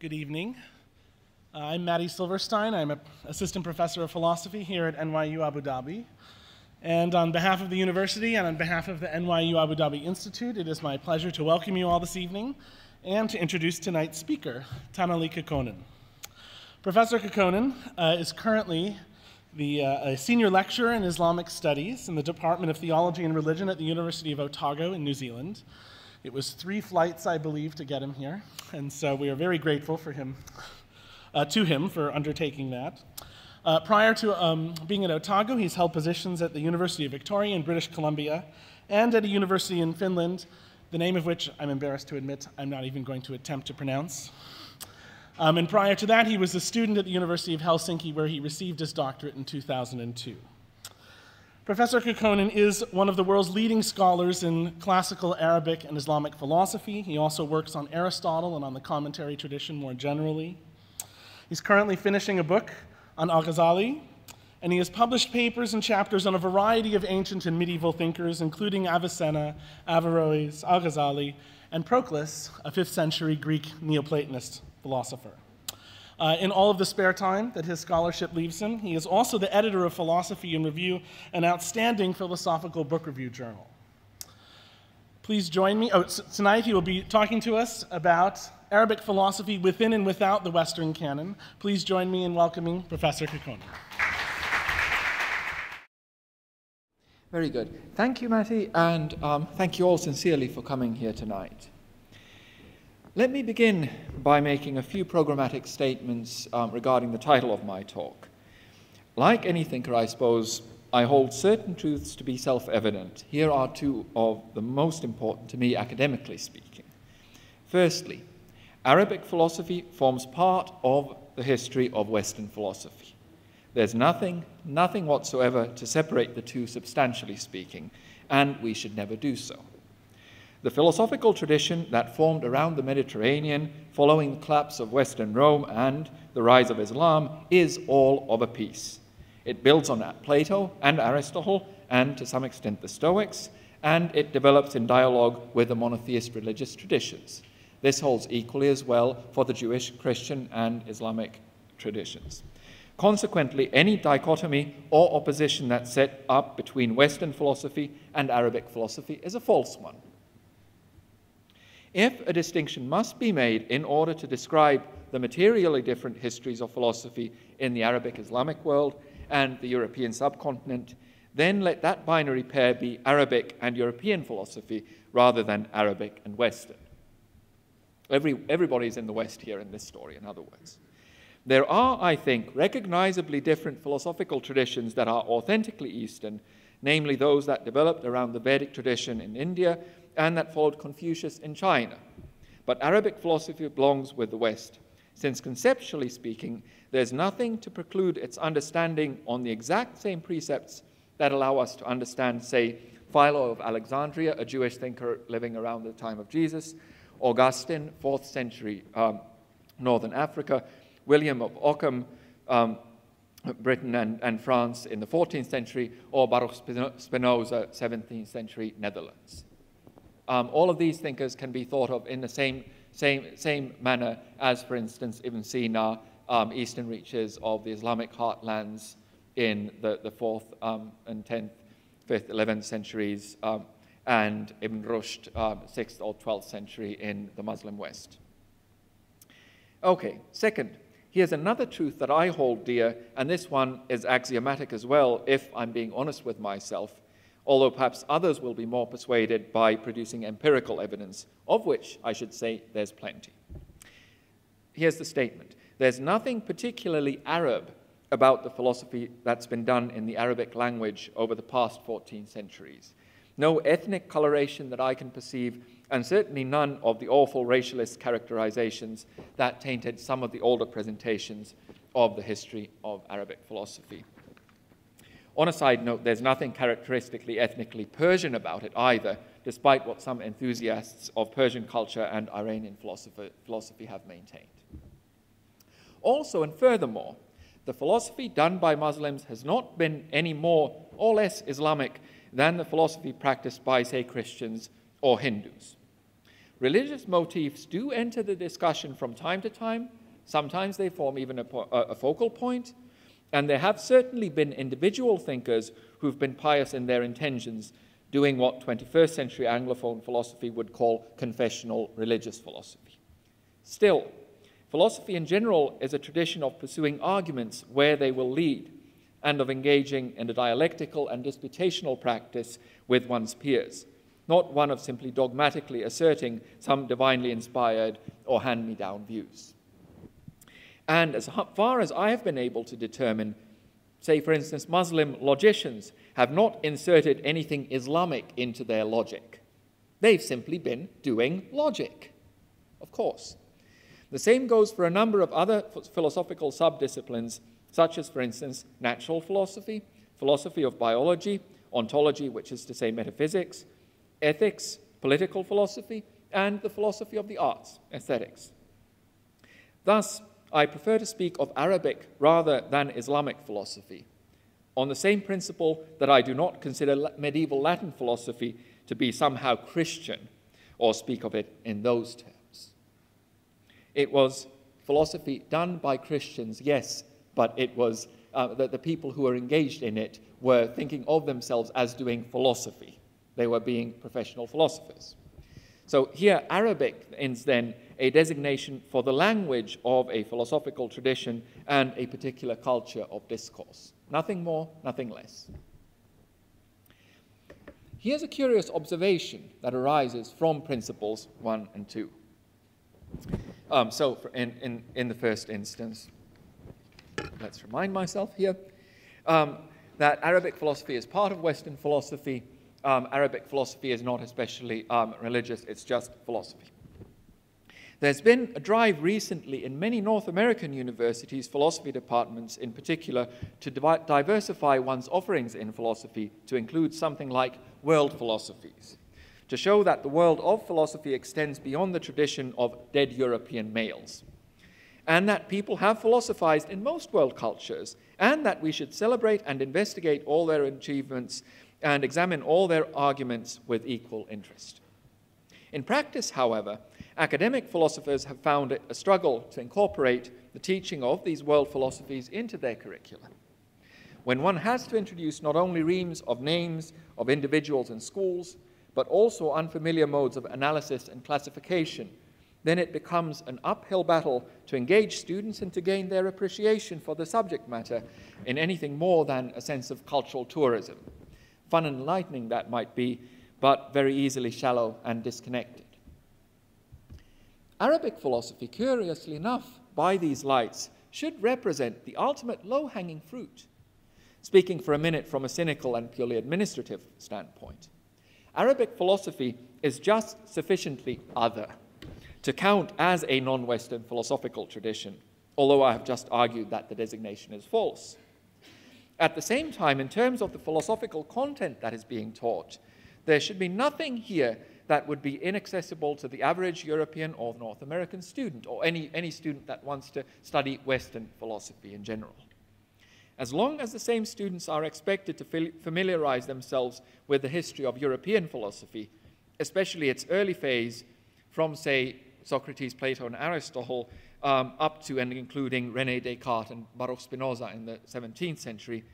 Good evening. I'm Matty Silverstein. I'm an assistant professor of philosophy here at NYU Abu Dhabi. And on behalf of the university and on behalf of the NYU Abu Dhabi Institute, it is my pleasure to welcome you all this evening and to introduce tonight's speaker, Taneli Kukkonen. Professor Kukkonen is currently a senior lecturer in Islamic studies in the Department of Theology and Religion at the University of Otago in New Zealand. It was 3 flights, I believe, to get him here, and so we are very grateful for him, to him for undertaking that. Prior to being at Otago, he's held positions at the University of Victoria in British Columbia and at a university in Finland, the name of which I'm embarrassed to admit I'm not even going to attempt to pronounce. And prior to that, he was a student at the University of Helsinki, where he received his doctorate in 2002. Professor Kukkonen is one of the world's leading scholars in classical Arabic and Islamic philosophy. He also works on Aristotle and on the commentary tradition more generally. He's currently finishing a book on Al-Ghazali, and he has published papers and chapters on a variety of ancient and medieval thinkers, including Avicenna, Averroes, Al-Ghazali, and Proclus, a 5th century Greek Neoplatonist philosopher. In all of the spare time that his scholarship leaves him, he is also the editor of Philosophy in Review, an outstanding philosophical book review journal. Please join me. Tonight he will be talking to us about Arabic philosophy within and without the Western Canon. Please join me in welcoming Professor Kukkonen. Very good. Thank you, Matty, and thank you all sincerely for coming here tonight. Let me begin by making a few programmatic statements regarding the title of my talk. Like any thinker, I suppose, I hold certain truths to be self-evident. Here are 2 of the most important to me, academically speaking. Firstly, Arabic philosophy forms part of the history of Western philosophy. There's nothing whatsoever to separate the 2, substantially speaking, and we should never do so. The philosophical tradition that formed around the Mediterranean following the collapse of Western Rome and the rise of Islam is all of a piece. It builds on Plato and Aristotle and to some extent the Stoics, and it develops in dialogue with the monotheist religious traditions. This holds equally as well for the Jewish, Christian, and Islamic traditions. Consequently, any dichotomy or opposition that's set up between Western philosophy and Arabic philosophy is a false one. If a distinction must be made in order to describe the materially different histories of philosophy in the Arabic Islamic world and the European subcontinent, then let that binary pair be Arabic and European philosophy rather than Arabic and Western. Everybody's in the West here in this story, in other words. There are, I think, recognizably different philosophical traditions that are authentically Eastern, namely those that developed around the Vedic tradition in India and that followed Confucius in China. But Arabic philosophy belongs with the West, since conceptually speaking, there's nothing to preclude its understanding on the exact same precepts that allow us to understand, say, Philo of Alexandria, a Jewish thinker living around the time of Jesus, Augustine, 4th century Northern Africa, William of Ockham, Britain and France in the 14th century, or Baruch Spinoza, 17th century Netherlands. All of these thinkers can be thought of in the same manner as, for instance, Ibn Sina, eastern reaches of the Islamic heartlands in the 4th and 10th, 5th, 11th centuries, and Ibn Rushd, 6th or 12th century in the Muslim West. Okay, second, here's another truth that I hold dear, and this one is axiomatic as well, if I'm being honest with myself, although perhaps others will be more persuaded by producing empirical evidence, of which I should say there's plenty. Here's the statement. There's nothing particularly Arab about the philosophy that's been done in the Arabic language over the past 14 centuries. No ethnic coloration that I can perceive, and certainly none of the awful racialist characterizations that tainted some of the older presentations of the history of Arabic philosophy. On a side note, there's nothing characteristically ethnically Persian about it either, despite what some enthusiasts of Persian culture and Iranian philosophy have maintained. Also, and furthermore, the philosophy done by Muslims has not been any more or less Islamic than the philosophy practiced by, say, Christians or Hindus. religious motifs do enter the discussion from time to time. Sometimes they form even a focal point. And there have certainly been individual thinkers who've been pious in their intentions, doing what 21st century Anglophone philosophy would call confessional religious philosophy. Still, philosophy in general is a tradition of pursuing arguments where they will lead, and of engaging in a dialectical and disputational practice with one's peers, not one of simply dogmatically asserting some divinely inspired or hand-me-down views. And as far as I have been able to determine, say, for instance, Muslim logicians have not inserted anything Islamic into their logic. They've simply been doing logic, of course. The same goes for a number of other philosophical subdisciplines, such as, for instance, natural philosophy, philosophy of biology, ontology, which is to say metaphysics, ethics, political philosophy, and the philosophy of the arts, aesthetics. Thus, I prefer to speak of Arabic rather than Islamic philosophy, on the same principle that I do not consider medieval Latin philosophy to be somehow Christian, or speak of it in those terms. It was philosophy done by Christians, yes, but it was that the people who were engaged in it were thinking of themselves as doing philosophy. They were being professional philosophers. So here, Arabic is then a designation for the language of a philosophical tradition and a particular culture of discourse. Nothing more, nothing less. Here's a curious observation that arises from principles 1 and 2. In the first instance, let's remind myself here that Arabic philosophy is part of Western philosophy. Arabic philosophy is not especially religious, it's just philosophy. There's been a drive recently in many North American universities, philosophy departments in particular, to diversify one's offerings in philosophy to include something like world philosophies, to show that the world of philosophy extends beyond the tradition of dead European males, and that people have philosophized in most world cultures, and that we should celebrate and investigate all their achievements and examine all their arguments with equal interest. In practice, however, academic philosophers have found it a struggle to incorporate the teaching of these world philosophies into their curricula. When one has to introduce not only reams of names of individuals and schools, but also unfamiliar modes of analysis and classification, then it becomes an uphill battle to engage students and to gain their appreciation for the subject matter in anything more than a sense of cultural tourism. Fun and enlightening that might be, but very easily shallow and disconnected. Arabic philosophy, curiously enough, by these lights, should represent the ultimate low-hanging fruit. Speaking for a minute from a cynical and purely administrative standpoint, Arabic philosophy is just sufficiently other to count as a non-Western philosophical tradition, although I have just argued that the designation is false. At the same time, in terms of the philosophical content that is being taught, there should be nothing here that would be inaccessible to the average European or North American student, or any student that wants to study Western philosophy in general. As long as the same students are expected to familiarize themselves with the history of European philosophy, especially its early phase from, say, Socrates, Plato, and Aristotle, up to and including René Descartes and Baruch Spinoza in the 17th century,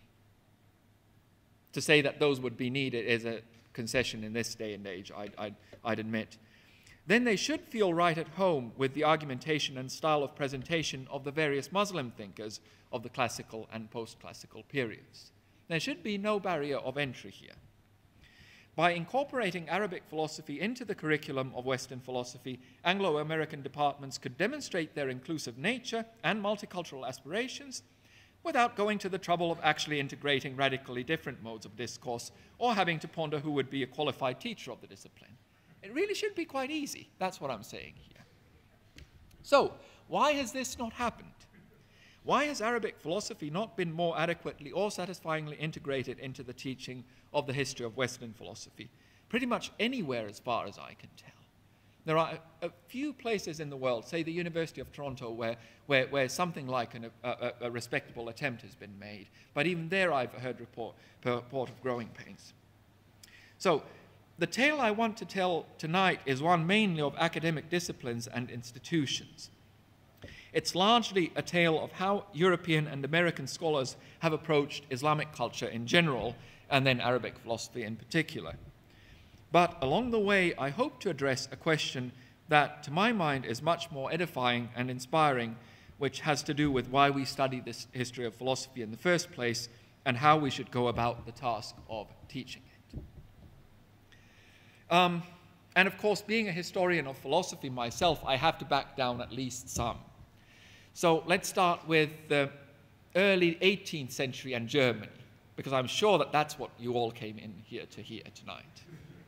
to say that those would be needed is a concession in this day and age, I'd admit. Then they should feel right at home with the argumentation and style of presentation of the various Muslim thinkers of the classical and post-classical periods. There should be no barrier of entry here. By incorporating Arabic philosophy into the curriculum of Western philosophy, Anglo-American departments could demonstrate their inclusive nature and multicultural aspirations without going to the trouble of actually integrating radically different modes of discourse or having to ponder who would be a qualified teacher of the discipline. It really should be quite easy. That's what I'm saying here. So, why has this not happened? Why has Arabic philosophy not been more adequately or satisfyingly integrated into the teaching of the history of Western philosophy? Pretty much anywhere as far as I can tell. There are a few places in the world, say the University of Toronto, where something like a respectable attempt has been made. But even there I've heard report of growing pains. So the tale I want to tell tonight is one mainly of academic disciplines and institutions. It's largely a tale of how European and American scholars have approached Islamic culture in general, and then Arabic philosophy in particular. But along the way, I hope to address a question that, to my mind, is much more edifying and inspiring, which has to do with why we study this history of philosophy in the first place and how we should go about the task of teaching it. And of course, being a historian of philosophy myself, I have to back down at least some. So let's start with the early 18th century and Germany, because I'm sure that that's what you all came in here to hear tonight.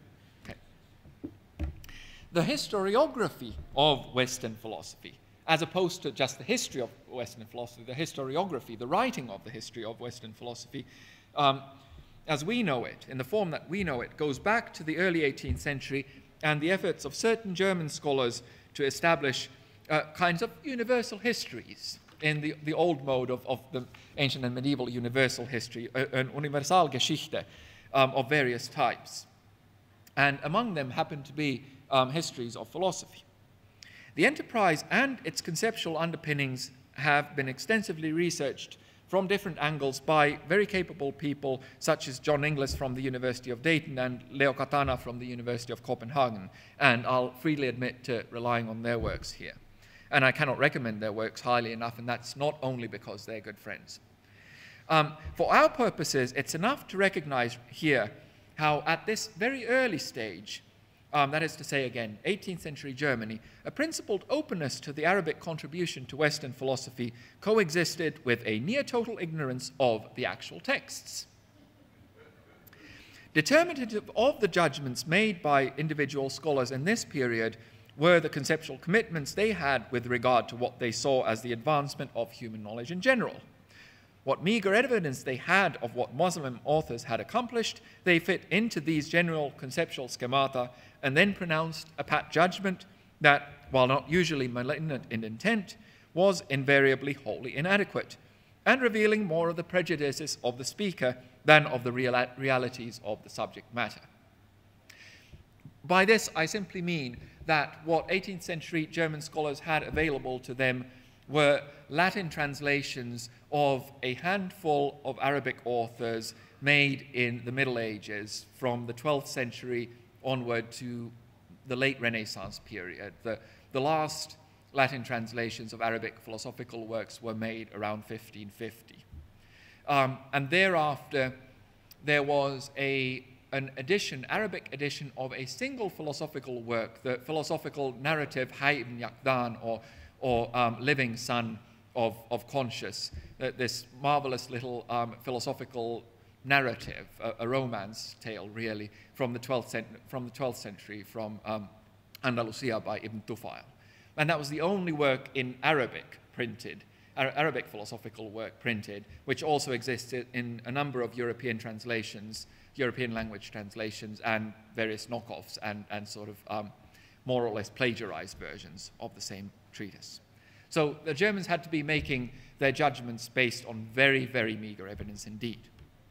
Okay. The historiography of Western philosophy, as opposed to just the history of Western philosophy, the historiography, the writing of the history of Western philosophy, as we know it, in the form that we know it, goes back to the early 18th century and the efforts of certain German scholars to establish kinds of universal histories in the old mode of the ancient and medieval universal history, an Universalgeschichte of various types. And among them happen to be histories of philosophy. The enterprise and its conceptual underpinnings have been extensively researched from different angles by very capable people such as John Inglis from the University of Dayton and Leo Katana from the University of Copenhagen, and I'll freely admit to relying on their works here. And I cannot recommend their works highly enough, and that's not only because they're good friends. For our purposes, it's enough to recognize here how at this very early stage, that is to say, again, 18th century Germany, a principled openness to the Arabic contribution to Western philosophy coexisted with a near-total ignorance of the actual texts. Determinative of the judgments made by individual scholars in this period were the conceptual commitments they had with regard to what they saw as the advancement of human knowledge in general. What meager evidence they had of what Muslim authors had accomplished, they fit into these general conceptual schemata and then pronounced a pat judgment that, while not usually malignant in intent, was invariably wholly inadequate, and revealing more of the prejudices of the speaker than of the realities of the subject matter. By this, I simply mean that what 18th century German scholars had available to them were Latin translations of a handful of Arabic authors made in the Middle Ages from the 12th century onward to the late Renaissance period. The last Latin translations of Arabic philosophical works were made around 1550. And thereafter, there was an edition, Arabic edition of a single philosophical work, the philosophical narrative Hayy ibn Yaqdan, or Living Son of Conscious, this marvelous little philosophical narrative, a romance tale really, from the 12th century, from Andalusia by Ibn Tufail. And that was the only work in Arabic printed, Arabic philosophical work printed, which also existed in a number of European translations, European language translations, and various knockoffs and sort of more or less plagiarized versions of the same treatise. So the Germans had to be making their judgments based on very, very meager evidence indeed.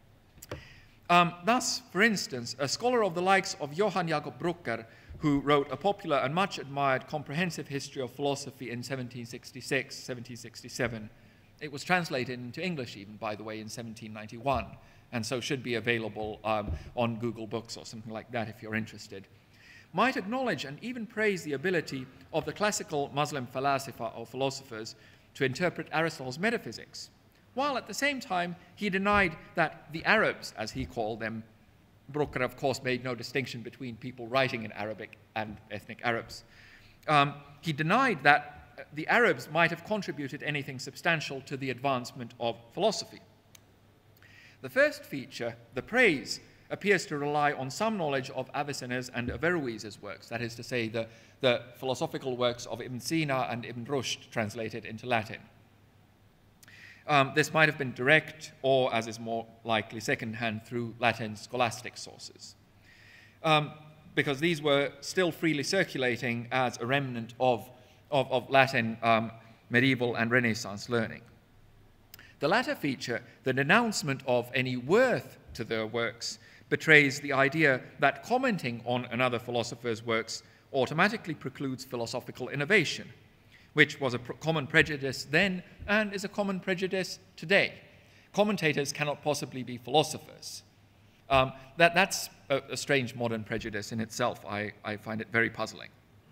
Thus, for instance, a scholar of the likes of Johann Jakob Brucker, who wrote a popular and much admired comprehensive history of philosophy in 1766, 1767. It was translated into English even, by the way, in 1791, and so should be available on Google Books or something like that if you're interested, might acknowledge and even praise the ability of the classical Muslim falasifa or philosophers to interpret Aristotle's metaphysics, while at the same time he denied that the Arabs, as he called them, Brucker, of course, made no distinction between people writing in Arabic and ethnic Arabs. He denied that the Arabs might have contributed anything substantial to the advancement of philosophy. The first feature, the praise, appears to rely on some knowledge of Avicenna's and Averroes' works, that is to say, the philosophical works of Ibn Sina and Ibn Rushd translated into Latin. This might have been direct or, as is more likely, second-hand through Latin scholastic sources, because these were still freely circulating as a remnant of Latin medieval and Renaissance learning. The latter feature, the denouncement of any worth to their works, betrays the idea that commenting on another philosopher's works automatically precludes philosophical innovation, which was a common prejudice then and is a common prejudice today. Commentators cannot possibly be philosophers. That's a strange modern prejudice in itself. I find it very puzzling.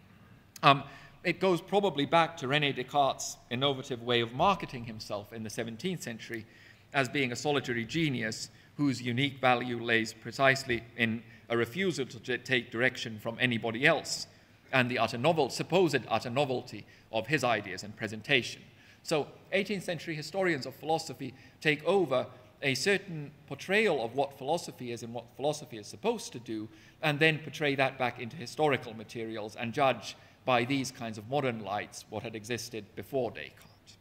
It goes probably back to René Descartes' innovative way of marketing himself in the 17th century as being a solitary genius whose unique value lays precisely in a refusal to take direction from anybody else and the supposed utter novelty of his ideas and presentation. So 18th century historians of philosophy take over a certain portrayal of what philosophy is and what philosophy is supposed to do, and then portray that back into historical materials and judge by these kinds of modern lights what had existed before Descartes.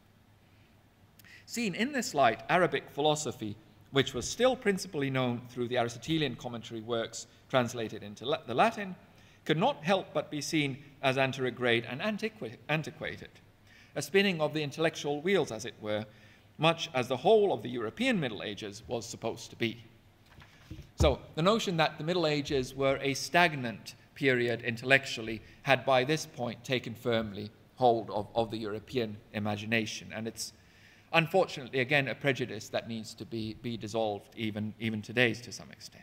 Seen in this light, Arabic philosophy, which was still principally known through the Aristotelian commentary works translated into the Latin, could not help but be seen as anterograde and antiquated, a spinning of the intellectual wheels, as it were, much as the whole of the European Middle Ages was supposed to be. So the notion that the Middle Ages were a stagnant period intellectually had by this point taken firmly hold of the European imagination, and it's unfortunately, again, a prejudice that needs to be dissolved even today to some extent.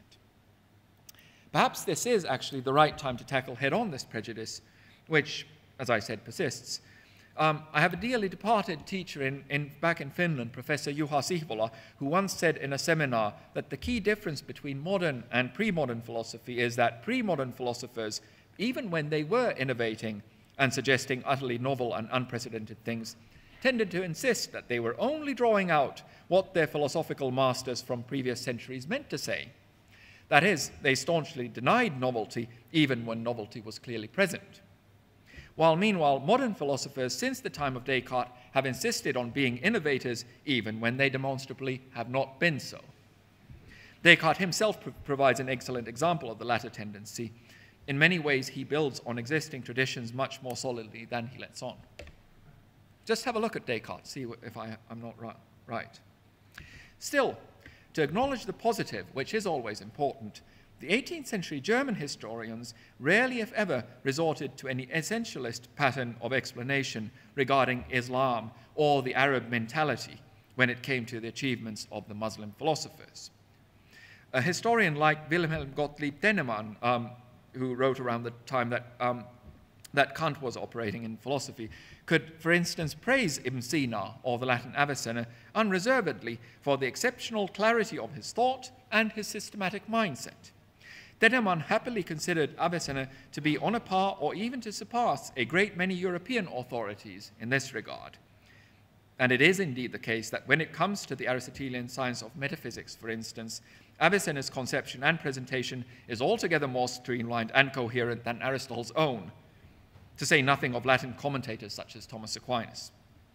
Perhaps this is actually the right time to tackle head-on this prejudice, which, as I said, persists. I have a dearly departed teacher back in Finland, Professor Juha Sihvola, who once said in a seminar that the key difference between modern and pre-modern philosophy is that pre-modern philosophers, even when they were innovating and suggesting utterly novel and unprecedented things, tended to insist that they were only drawing out what their philosophical masters from previous centuries meant to say. That is, they staunchly denied novelty even when novelty was clearly present. While meanwhile, modern philosophers since the time of Descartes have insisted on being innovators even when they demonstrably have not been so. Descartes himself provides an excellent example of the latter tendency. In many ways, he builds on existing traditions much more solidly than he lets on. Just have a look at Descartes, see if I'm not right. Still, to acknowledge the positive, which is always important, the 18th century German historians rarely, if ever, resorted to any essentialist pattern of explanation regarding Islam or the Arab mentality when it came to the achievements of the Muslim philosophers. A historian like Wilhelm Gottlieb Dennemann, who wrote around the time that Kant was operating in philosophy, could, for instance, praise Ibn Sina or the Latin Avicenna unreservedly for the exceptional clarity of his thought and his systematic mindset. Dennemann happily considered Avicenna to be on a par or even to surpass a great many European authorities in this regard. And it is indeed the case that when it comes to the Aristotelian science of metaphysics, for instance, Avicenna's conception and presentation is altogether more streamlined and coherent than Aristotle's own, to say nothing of Latin commentators such as Thomas Aquinas.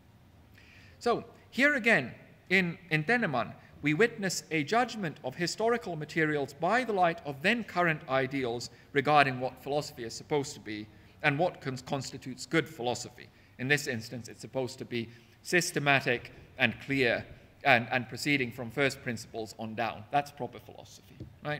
So here again, in Dennemann, we witness a judgment of historical materials by the light of then current ideals regarding what philosophy is supposed to be and what constitutes good philosophy. In this instance, it's supposed to be systematic and clear and proceeding from first principles on down. That's proper philosophy, right?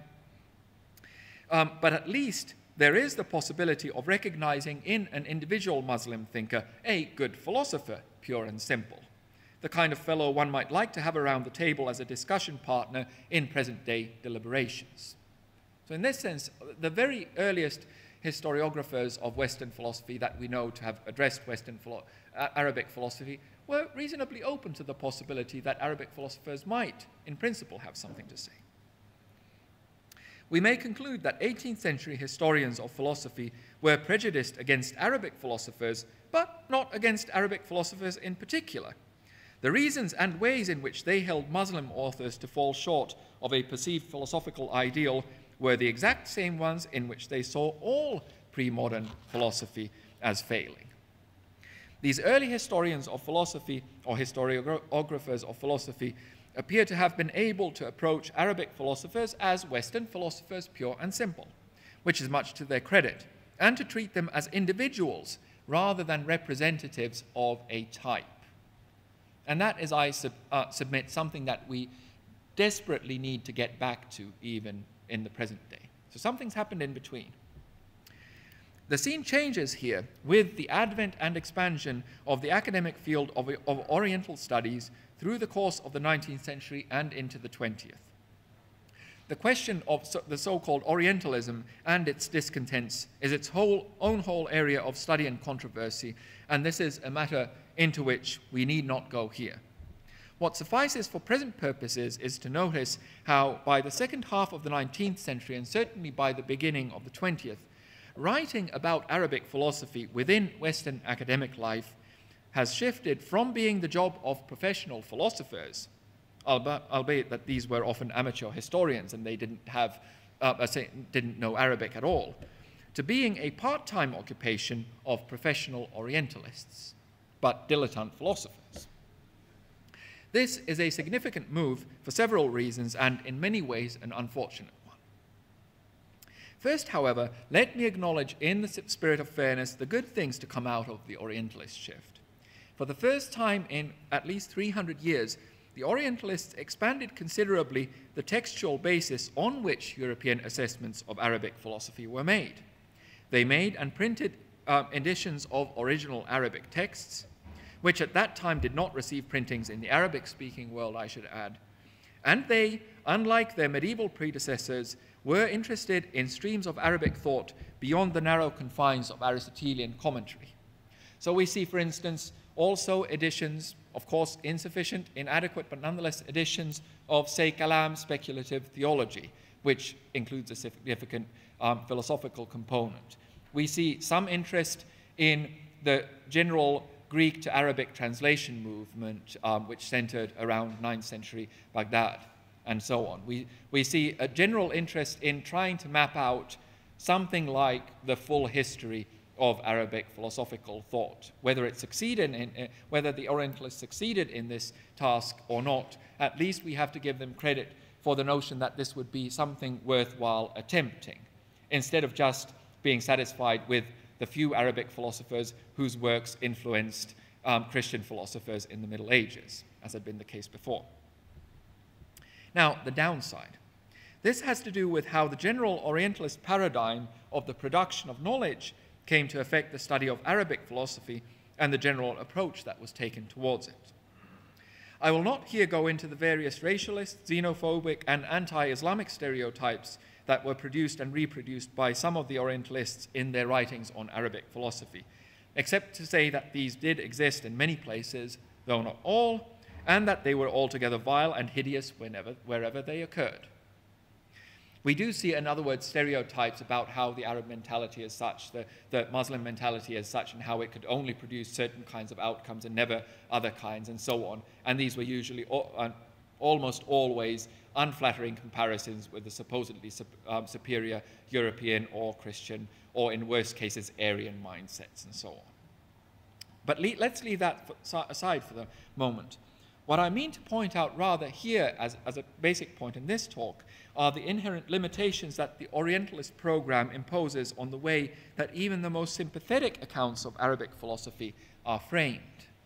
But at least there is the possibility of recognizing in an individual Muslim thinker a good philosopher, pure and simple, the kind of fellow one might like to have around the table as a discussion partner in present-day deliberations. So in this sense, the very earliest historiographers of Western philosophy that we know to have addressed Arabic philosophy were reasonably open to the possibility that Arabic philosophers might, in principle, have something to say. We may conclude that 18th century historians of philosophy were prejudiced against Arabic philosophers, but not against Arabic philosophers in particular. The reasons and ways in which they held Muslim authors to fall short of a perceived philosophical ideal were the exact same ones in which they saw all pre-modern philosophy as failing. These early historians of philosophy, or historiographers of philosophy, appear to have been able to approach Arabic philosophers as Western philosophers, pure and simple, which is much to their credit, and to treat them as individuals rather than representatives of a type. And that is, I submit, something that we desperately need to get back to even in the present day. So something's happened in between. The scene changes here with the advent and expansion of the academic field of Oriental studies through the course of the 19th century and into the 20th. The question of the so-called Orientalism and its discontents is its own whole area of study and controversy, and this is a matter into which we need not go here. What suffices for present purposes is to notice how by the second half of the 19th century, and certainly by the beginning of the 20th, writing about Arabic philosophy within Western academic life has shifted from being the job of professional philosophers, albeit that these were often amateur historians and they didn't know Arabic at all, to being a part-time occupation of professional Orientalists, but dilettante philosophers. This is a significant move for several reasons and in many ways an unfortunate one. First, however, let me acknowledge in the spirit of fairness the good things to come out of the Orientalist shift. For the first time in at least 300 years, the Orientalists expanded considerably the textual basis on which European assessments of Arabic philosophy were made. They made and printed editions of original Arabic texts, which at that time did not receive printings in the Arabic-speaking world, I should add. And they, unlike their medieval predecessors, were interested in streams of Arabic thought beyond the narrow confines of Aristotelian commentary. So we see, for instance, also editions, of course insufficient, inadequate, but nonetheless editions of, say, Kalam speculative theology, which includes a significant philosophical component. We see some interest in the general Greek to Arabic translation movement, which centered around 9th century Baghdad, and so on. We see a general interest in trying to map out something like the full history of Arabic philosophical thought. Whether it succeeded whether the Orientalists succeeded in this task or not, at least we have to give them credit for the notion that this would be something worthwhile attempting, instead of just being satisfied with the few Arabic philosophers whose works influenced Christian philosophers in the Middle Ages, as had been the case before. Now, the downside. This has to do with how the general Orientalist paradigm of the production of knowledge came to affect the study of Arabic philosophy and the general approach that was taken towards it. I will not here go into the various racialist, xenophobic, and anti-Islamic stereotypes that were produced and reproduced by some of the Orientalists in their writings on Arabic philosophy, except to say that these did exist in many places, though not all, and that they were altogether vile and hideous wherever they occurred. We do see, in other words, stereotypes about how the Arab mentality is such, the Muslim mentality is such, and how it could only produce certain kinds of outcomes and never other kinds, and so on. And these were usually almost always unflattering comparisons with the supposedly superior European or Christian, or in worst cases, Aryan mindsets, and so on. But let's leave that aside for the moment. What I mean to point out rather here as a basic point in this talk are the inherent limitations that the Orientalist program imposes on the way that even the most sympathetic accounts of Arabic philosophy are framed.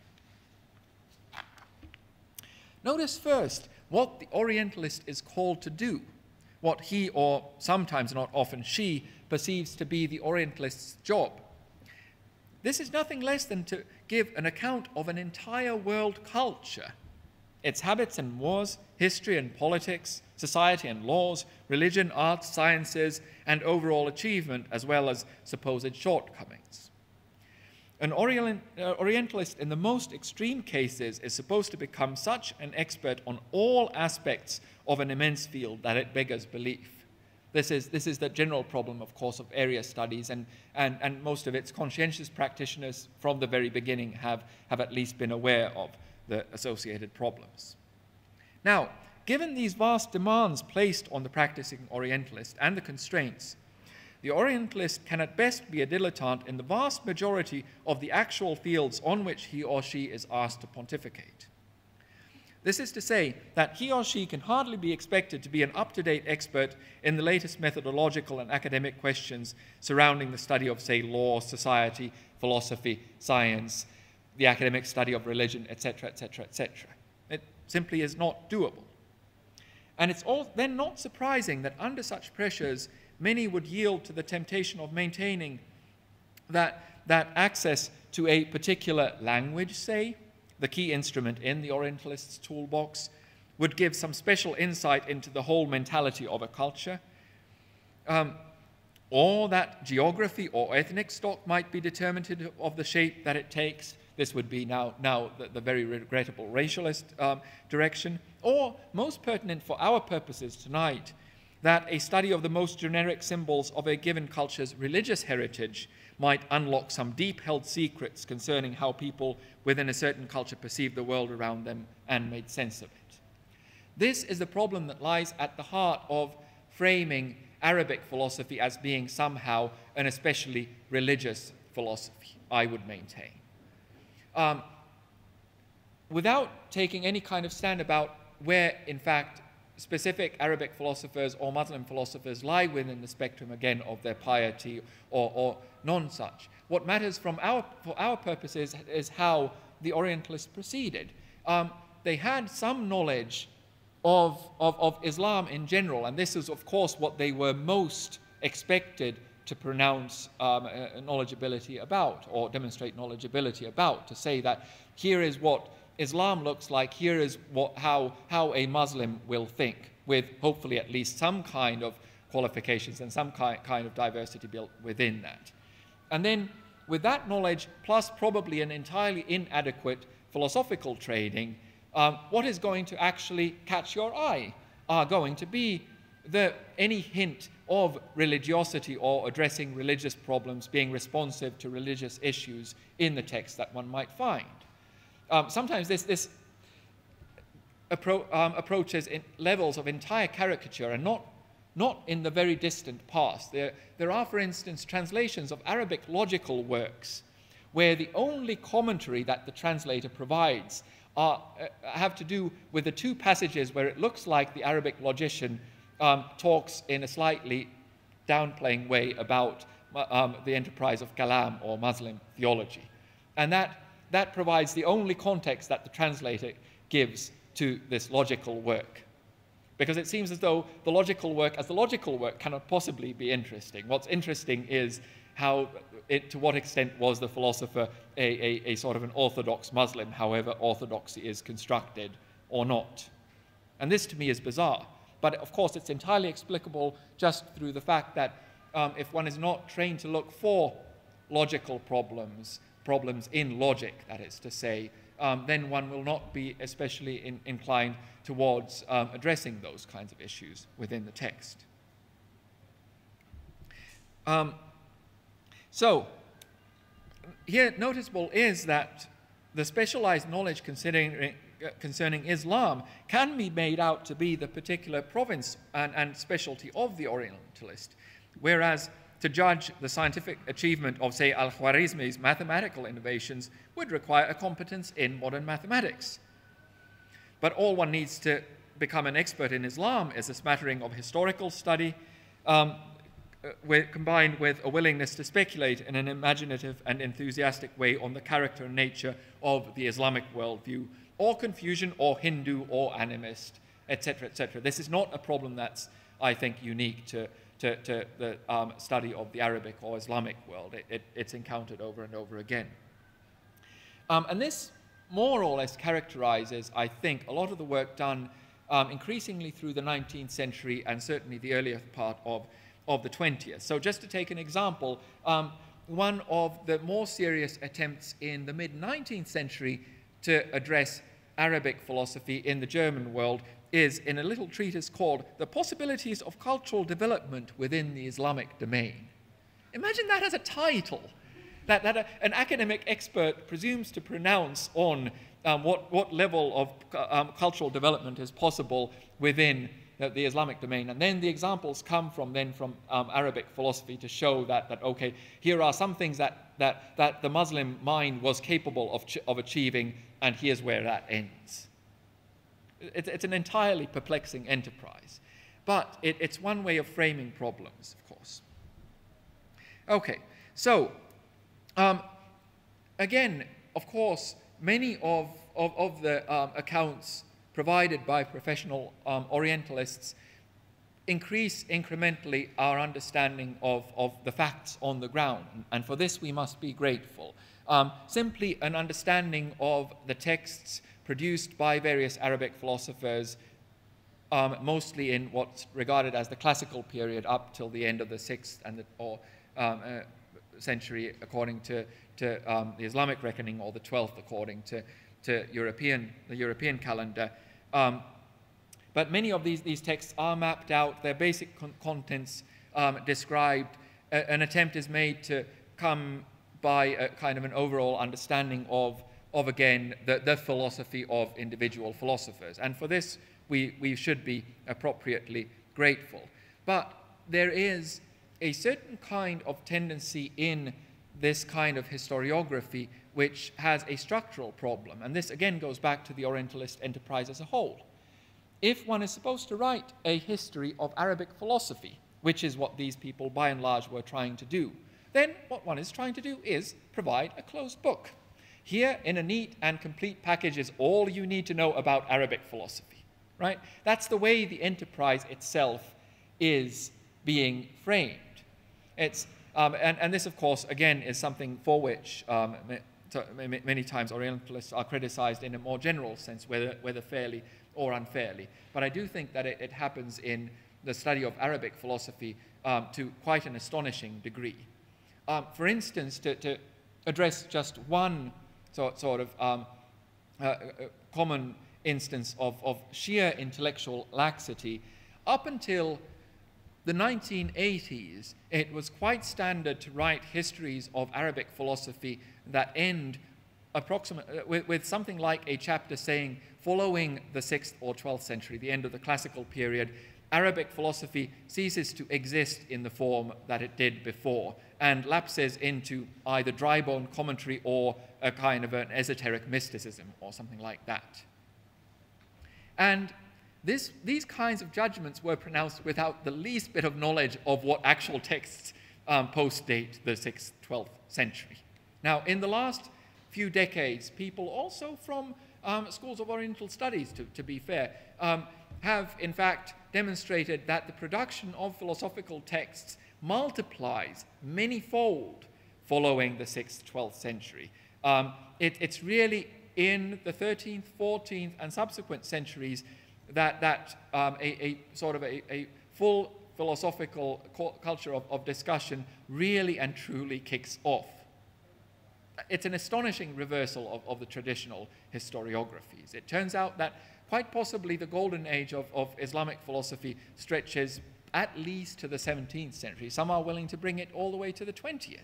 Notice first what the Orientalist is called to do, what he, or sometimes not often she, perceives to be the Orientalist's job. This is nothing less than to give an account of an entire world culture, its habits and wars, history and politics, society and laws, religion, arts, sciences, and overall achievement, as well as supposed shortcomings. An Orientalist in the most extreme cases is supposed to become such an expert on all aspects of an immense field that it beggars belief. This is the general problem, of course, of area studies, and most of its conscientious practitioners from the very beginning have at least been aware of the associated problems. Now, given these vast demands placed on the practicing Orientalist and the constraints, the Orientalist can at best be a dilettante in the vast majority of the actual fields on which he or she is asked to pontificate. This is to say that he or she can hardly be expected to be an up-to-date expert in the latest methodological and academic questions surrounding the study of, say, law, society, philosophy, science, the academic study of religion, etc., etc., etc. It simply is not doable. And it's then not surprising that under such pressures, many would yield to the temptation of maintaining that access to a particular language, say, the key instrument in the Orientalist's toolbox, would give some special insight into the whole mentality of a culture, or that geography or ethnic stock might be determinative of the shape that it takes. This would be now the very regrettable racialist direction, or most pertinent for our purposes tonight, that a study of the most generic symbols of a given culture's religious heritage might unlock some deep-held secrets concerning how people within a certain culture perceive the world around them and made sense of it. This is the problem that lies at the heart of framing Arabic philosophy as being somehow an especially religious philosophy, I would maintain. Without taking any kind of stand about where, in fact, specific Arabic philosophers or Muslim philosophers lie within the spectrum, again, of their piety or non-such. What matters for our purposes is how the Orientalists proceeded. They had some knowledge of Islam in general, and this is, of course, what they were most expected to pronounce knowledgeability about, or demonstrate knowledgeability about, to say that here is what Islam looks like, here is how a Muslim will think, with hopefully at least some kind of qualifications and some kind of diversity built within that. And then with that knowledge, plus probably an entirely inadequate philosophical training, what is going to actually catch your eye are going to be any hint of religiosity or addressing religious problems, being responsive to religious issues in the text that one might find. Sometimes this approaches in levels of entire caricature, and not in the very distant past. There are, for instance, translations of Arabic logical works where the only commentary that the translator provides have to do with the two passages where it looks like the Arabic logician talks in a slightly downplaying way about the enterprise of Kalam or Muslim theology. And that provides the only context that the translator gives to this logical work. Because it seems as though the logical work as the logical work cannot possibly be interesting. What's interesting is to what extent was the philosopher a sort of an orthodox Muslim, however orthodoxy is constructed or not. And this to me is bizarre. But of course it's entirely explicable just through the fact that if one is not trained to look for logical problems in logic, that is to say, then one will not be especially inclined towards addressing those kinds of issues within the text. So, here noticeable is that the specialized knowledge concerning Islam can be made out to be the particular province and specialty of the Orientalist, whereas to judge the scientific achievement of, say, Al-Khwarizmi's mathematical innovations would require a competence in modern mathematics. But all one needs to become an expert in Islam is a smattering of historical study, combined with a willingness to speculate in an imaginative and enthusiastic way on the character and nature of the Islamic worldview, or Confucian, or Hindu, or animist, etc., etc. This is not a problem that's, I think, unique to the study of the Arabic or Islamic world. It's encountered over and over again. And this more or less characterizes, I think, a lot of the work done increasingly through the 19th century and certainly the earlier part of the 20th. So just to take an example, one of the more serious attempts in the mid-19th century to address Arabic philosophy in the German world is in a little treatise called The Possibilities of Cultural Development Within the Islamic Domain. Imagine that as a title, that an academic expert presumes to pronounce on what level of cultural development is possible within the Islamic domain. And then the examples come from Arabic philosophy to show that okay, here are some things that the Muslim mind was capable of achieving, and here's where that ends. It's an entirely perplexing enterprise. But it's one way of framing problems, of course. Okay, so again, of course, many of the accounts provided by professional Orientalists increase incrementally our understanding of the facts on the ground, and for this we must be grateful. Simply an understanding of the texts produced by various Arabic philosophers, mostly in what's regarded as the classical period up till the end of the 6th century according to the Islamic reckoning, or the 12th according to the European calendar. But many of these texts are mapped out, their basic contents described. An attempt is made to come by a kind of an overall understanding of again, the philosophy of individual philosophers. And for this, we should be appropriately grateful. But there is a certain kind of tendency in this kind of historiography which has a structural problem. And this, again, goes back to the Orientalist enterprise as a whole. If one is supposed to write a history of Arabic philosophy, which is what these people by and large were trying to do, then what one is trying to do is provide a closed book. Here, in a neat and complete package, is all you need to know about Arabic philosophy, right? That's the way the enterprise itself is being framed. It's, and this, of course, again, is something for which many times Orientalists are criticized in a more general sense, whether fairly or unfairly. But I do think that it happens in the study of Arabic philosophy to quite an astonishing degree. For instance, to address just one sort of common instance of sheer intellectual laxity, up until the 1980s, it was quite standard to write histories of Arabic philosophy that end with something like a chapter saying, following the 6th or 12th century, the end of the classical period, Arabic philosophy ceases to exist in the form that it did before and lapses into either dry-bone commentary or a kind of an esoteric mysticism or something like that. And these kinds of judgments were pronounced without the least bit of knowledge of what actual texts post-date the 6th, 12th century. Now, in the last few decades, people also from schools of Oriental studies, to be fair, have in fact demonstrated that the production of philosophical texts multiplies many-fold following the 6th, 12th century. It's really in the 13th, 14th, and subsequent centuries that a sort of a full philosophical culture of discussion really and truly kicks off. It's an astonishing reversal of the traditional historiographies. It turns out that quite possibly the golden age of Islamic philosophy stretches at least to the 17th century. Some are willing to bring it all the way to the 20th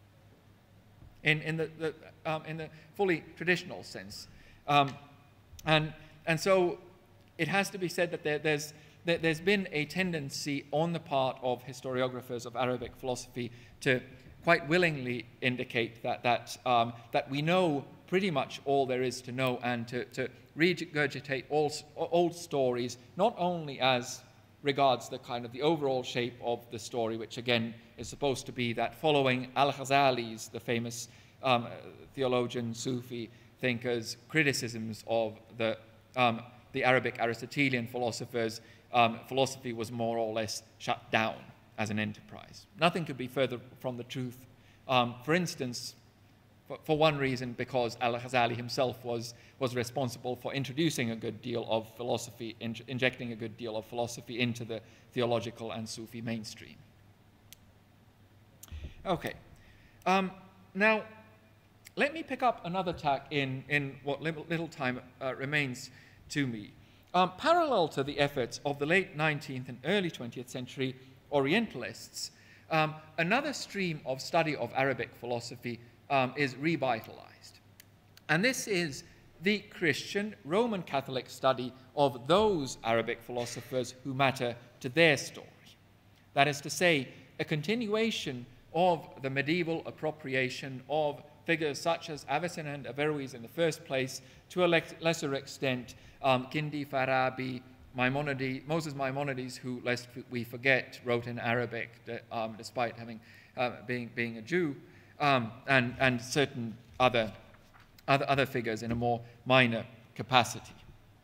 in the fully traditional sense. And so it has to be said that there's been a tendency on the part of historiographers of Arabic philosophy to quite willingly indicate that we know pretty much all there is to know, and to regurgitate old stories, not only as regards the kind of the overall shape of the story, which again is supposed to be that following Al-Ghazali's, the famous theologian, Sufi thinker's criticisms of the Arabic Aristotelian philosophers, philosophy was more or less shut down as an enterprise. Nothing could be further from the truth. For instance, for one reason, because Al-Ghazali himself was responsible for introducing a good deal of philosophy, injecting a good deal of philosophy into the theological and Sufi mainstream. Okay. Now, let me pick up another tack in what little time remains to me. Parallel to the efforts of the late 19th and early 20th century Orientalists, another stream of study of Arabic philosophy is revitalized. And this is the Christian Roman Catholic study of those Arabic philosophers who matter to their story. That is to say, a continuation of the medieval appropriation of figures such as Avicenna and Averroes in the first place, to a lesser extent, Kindi, Farabi, Moses Maimonides, who, lest we forget, wrote in Arabic despite having being a Jew, and certain other figures in a more minor capacity.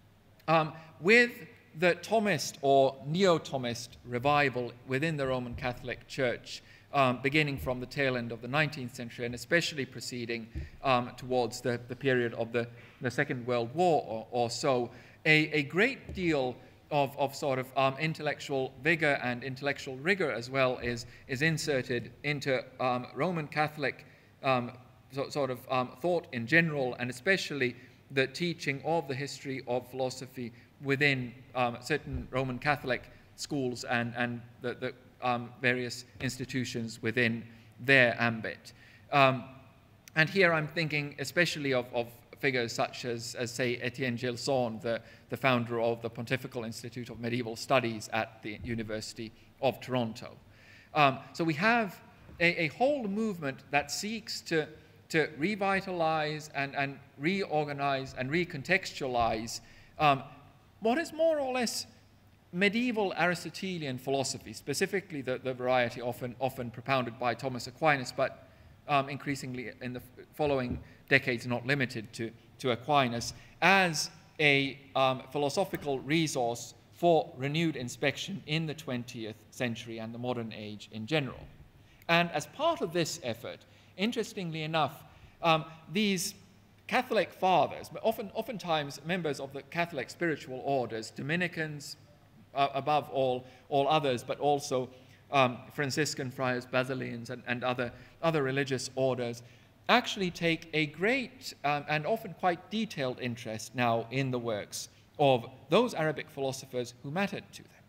With the Thomist or Neo-Thomist revival within the Roman Catholic Church, beginning from the tail end of the 19th century and especially proceeding towards the period of the Second World War or so, a great deal of sort of intellectual vigor and intellectual rigor as well is inserted into Roman Catholic thought in general, and especially the teaching of the history of philosophy within certain Roman Catholic schools and the various institutions within their ambit. And here I'm thinking especially of figures such as say, Etienne Gilson, the founder of the Pontifical Institute of Medieval Studies at the University of Toronto. So we have a whole movement that seeks to revitalize and reorganize and recontextualize what is more or less medieval Aristotelian philosophy, specifically the variety often propounded by Thomas Aquinas, but increasingly in the following decades not limited to Aquinas, as a philosophical resource for renewed inspection in the 20th century and the modern age in general. And as part of this effort, interestingly enough, these Catholic fathers, oftentimes members of the Catholic spiritual orders, Dominicans above all others, but also Franciscan friars, Basilians, and other religious orders, actually take a great and often quite detailed interest now in the works of those Arabic philosophers who mattered to them.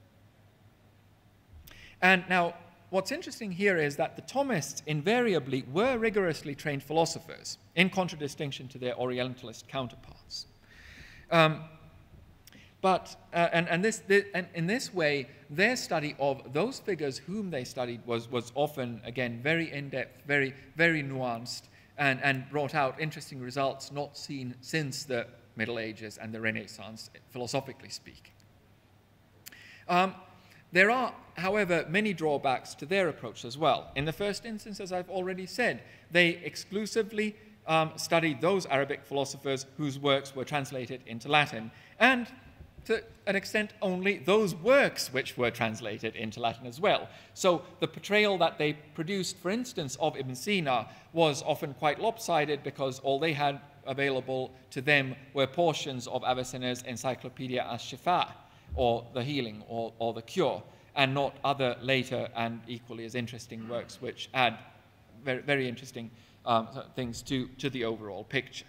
And now, what's interesting here is that the Thomists invariably were rigorously trained philosophers, in contradistinction to their Orientalist counterparts. But in this way, their study of those figures whom they studied was often, again, very in-depth, very nuanced, and brought out interesting results not seen since the Middle Ages and the Renaissance, philosophically speaking. There are, however, many drawbacks to their approach as well. In the first instance, as I've already said, they exclusively studied those Arabic philosophers whose works were translated into Latin, and to an extent only those works which were translated into Latin as well. So the portrayal that they produced, for instance, of Ibn Sina was often quite lopsided, because all they had available to them were portions of Avicenna's Encyclopedia Ash-Shifa, or the healing or the cure, and not other later and equally as interesting works which add very interesting things to the overall picture.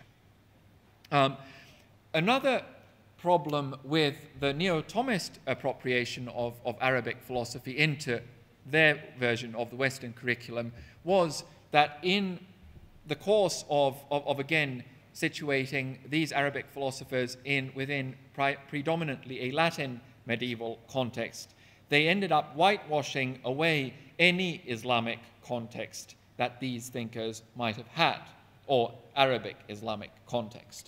Another problem with the Neo-Thomist appropriation of Arabic philosophy into their version of the Western curriculum was that in the course of again, situating these Arabic philosophers within predominantly a Latin medieval context, they ended up whitewashing away any Islamic context that these thinkers might have had, or Arabic Islamic context.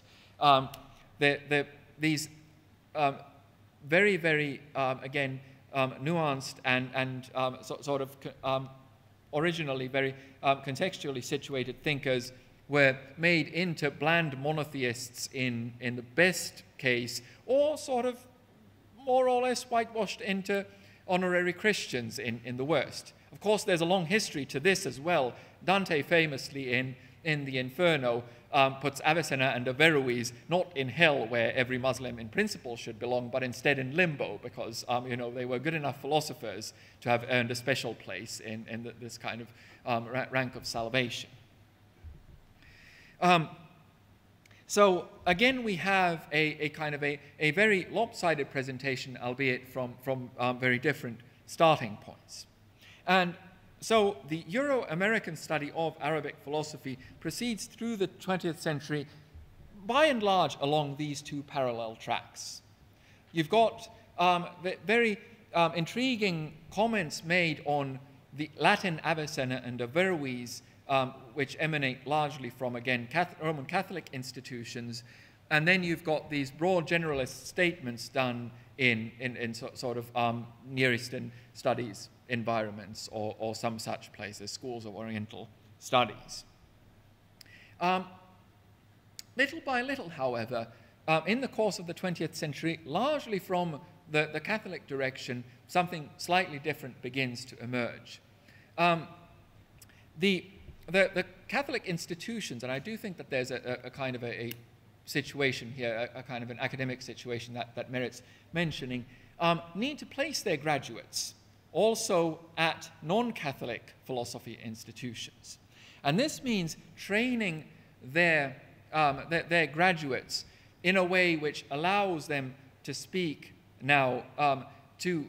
These very again, nuanced and sort of originally very contextually situated thinkers were made into bland monotheists in the best case, or sort of more or less whitewashed into honorary Christians in the worst. Of course, there's a long history to this as well. Dante famously in the Inferno puts Avicenna and Averroes not in hell, where every Muslim in principle should belong, but instead in limbo, because they were good enough philosophers to have earned a special place in this kind of rank of salvation. So again, we have a kind of a very lopsided presentation, albeit from very different starting points. And so the Euro-American study of Arabic philosophy proceeds through the 20th century, by and large, along these two parallel tracks. You've got very intriguing comments made on the Latin Avicenna and Averroes, which emanate largely from, again, Roman Catholic institutions. And then you've got these broad generalist statements done in sort of Near Eastern studies environments, or some such places, schools of Oriental studies. Little by little, however, in the course of the 20th century, largely from the Catholic direction, something slightly different begins to emerge. The Catholic institutions, and I do think that there's a kind of a situation here, a kind of an academic situation that merits mentioning, need to place their graduates also at non-Catholic philosophy institutions. And this means training their graduates in a way which allows them to speak now to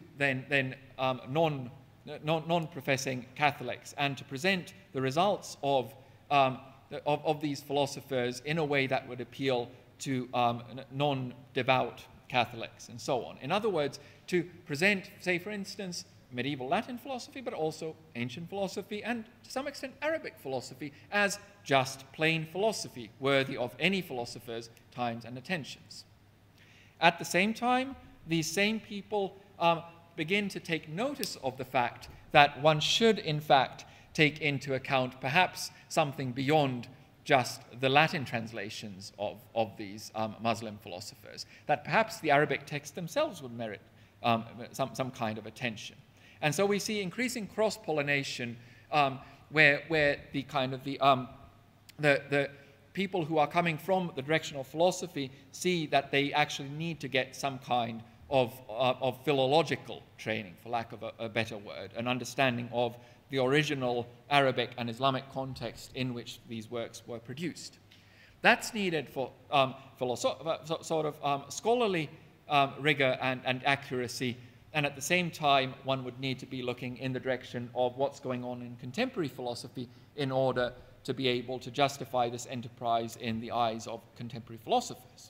non-professing Catholics and to present the results of these philosophers in a way that would appeal to non-devout Catholics and so on. In other words, to present, say for instance, medieval Latin philosophy, but also ancient philosophy and to some extent Arabic philosophy as just plain philosophy, worthy of any philosopher's times and attentions. At the same time, these same people begin to take notice of the fact that one should in fact take into account perhaps something beyond just the Latin translations of these Muslim philosophers, that perhaps the Arabic texts themselves would merit some kind of attention. And so we see increasing cross-pollination where the kind of the people who are coming from the direction of philosophy see that they actually need to get some kind of philological training, for lack of a better word, an understanding of the original Arabic and Islamic context in which these works were produced. That's needed for scholarly rigor and accuracy, and at the same time, one would need to be looking in the direction of what's going on in contemporary philosophy in order to be able to justify this enterprise in the eyes of contemporary philosophers.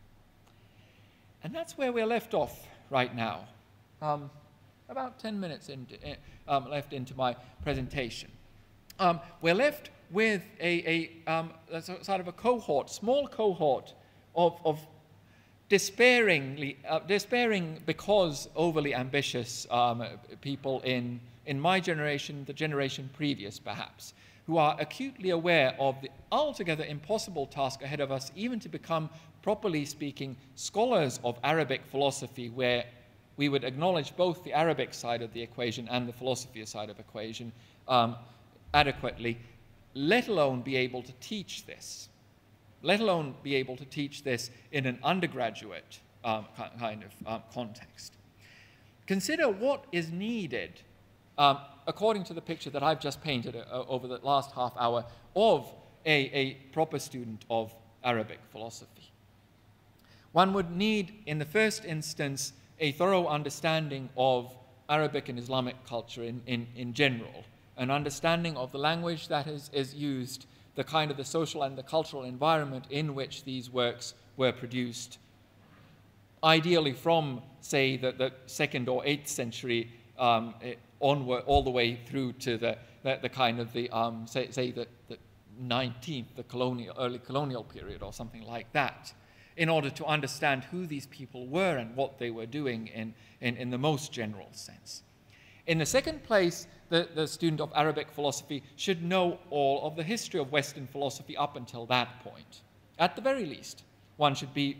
And that's where we're left off right now. About 10 minutes left into my presentation. We're left with a sort of a cohort, small cohort of despairing because overly ambitious people in my generation, the generation previous perhaps, who are acutely aware of the altogether impossible task ahead of us, even to become, properly speaking, scholars of Arabic philosophy, where we would acknowledge both the Arabic side of the equation and the philosophy side of the equation adequately, let alone be able to teach this. Let alone be able to teach this in an undergraduate kind of context. Consider what is needed, according to the picture that I've just painted over the last half hour, of a proper student of Arabic philosophy. One would need, in the first instance, a thorough understanding of Arabic and Islamic culture in general, an understanding of the language that is used, the kind of the social and the cultural environment in which these works were produced, ideally from, say, the 2nd or 8th century onward, all the way through to the kind of the, say the 19th, the early colonial period or something like that, in order to understand who these people were and what they were doing in the most general sense. In the second place, the student of Arabic philosophy should know all of the history of Western philosophy up until that point. At the very least, one should be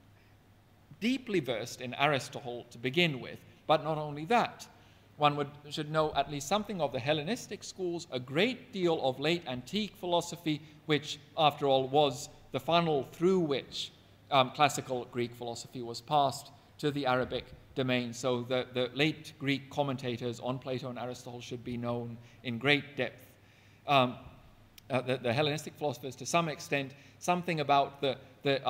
deeply versed in Aristotle to begin with, but not only that. One should know at least something of the Hellenistic schools, a great deal of late antique philosophy, which, after all, was the funnel through which classical Greek philosophy was passed to the Arabic domain. So the late Greek commentators on Plato and Aristotle should be known in great depth. The Hellenistic philosophers, to some extent, something about the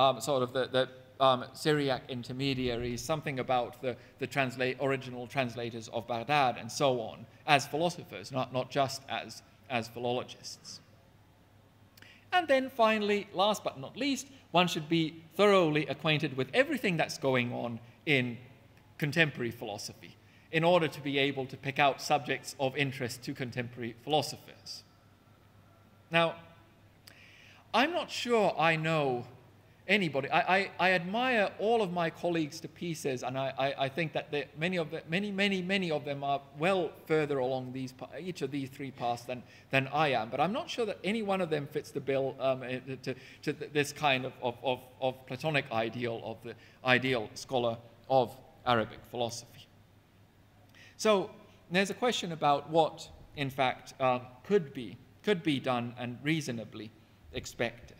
Syriac intermediaries, something about the original translators of Baghdad, and so on, as philosophers, not just as philologists. And then finally, last but not least, one should be thoroughly acquainted with everything that's going on in contemporary philosophy in order to be able to pick out subjects of interest to contemporary philosophers. Now, I'm not sure I know anybody. I admire all of my colleagues to pieces, and I think that many of them are well further along each of these three paths than I am. But I'm not sure that any one of them fits the bill to this kind of Platonic ideal of the ideal scholar of Arabic philosophy. So there's a question about what, in fact, could be done and reasonably expected.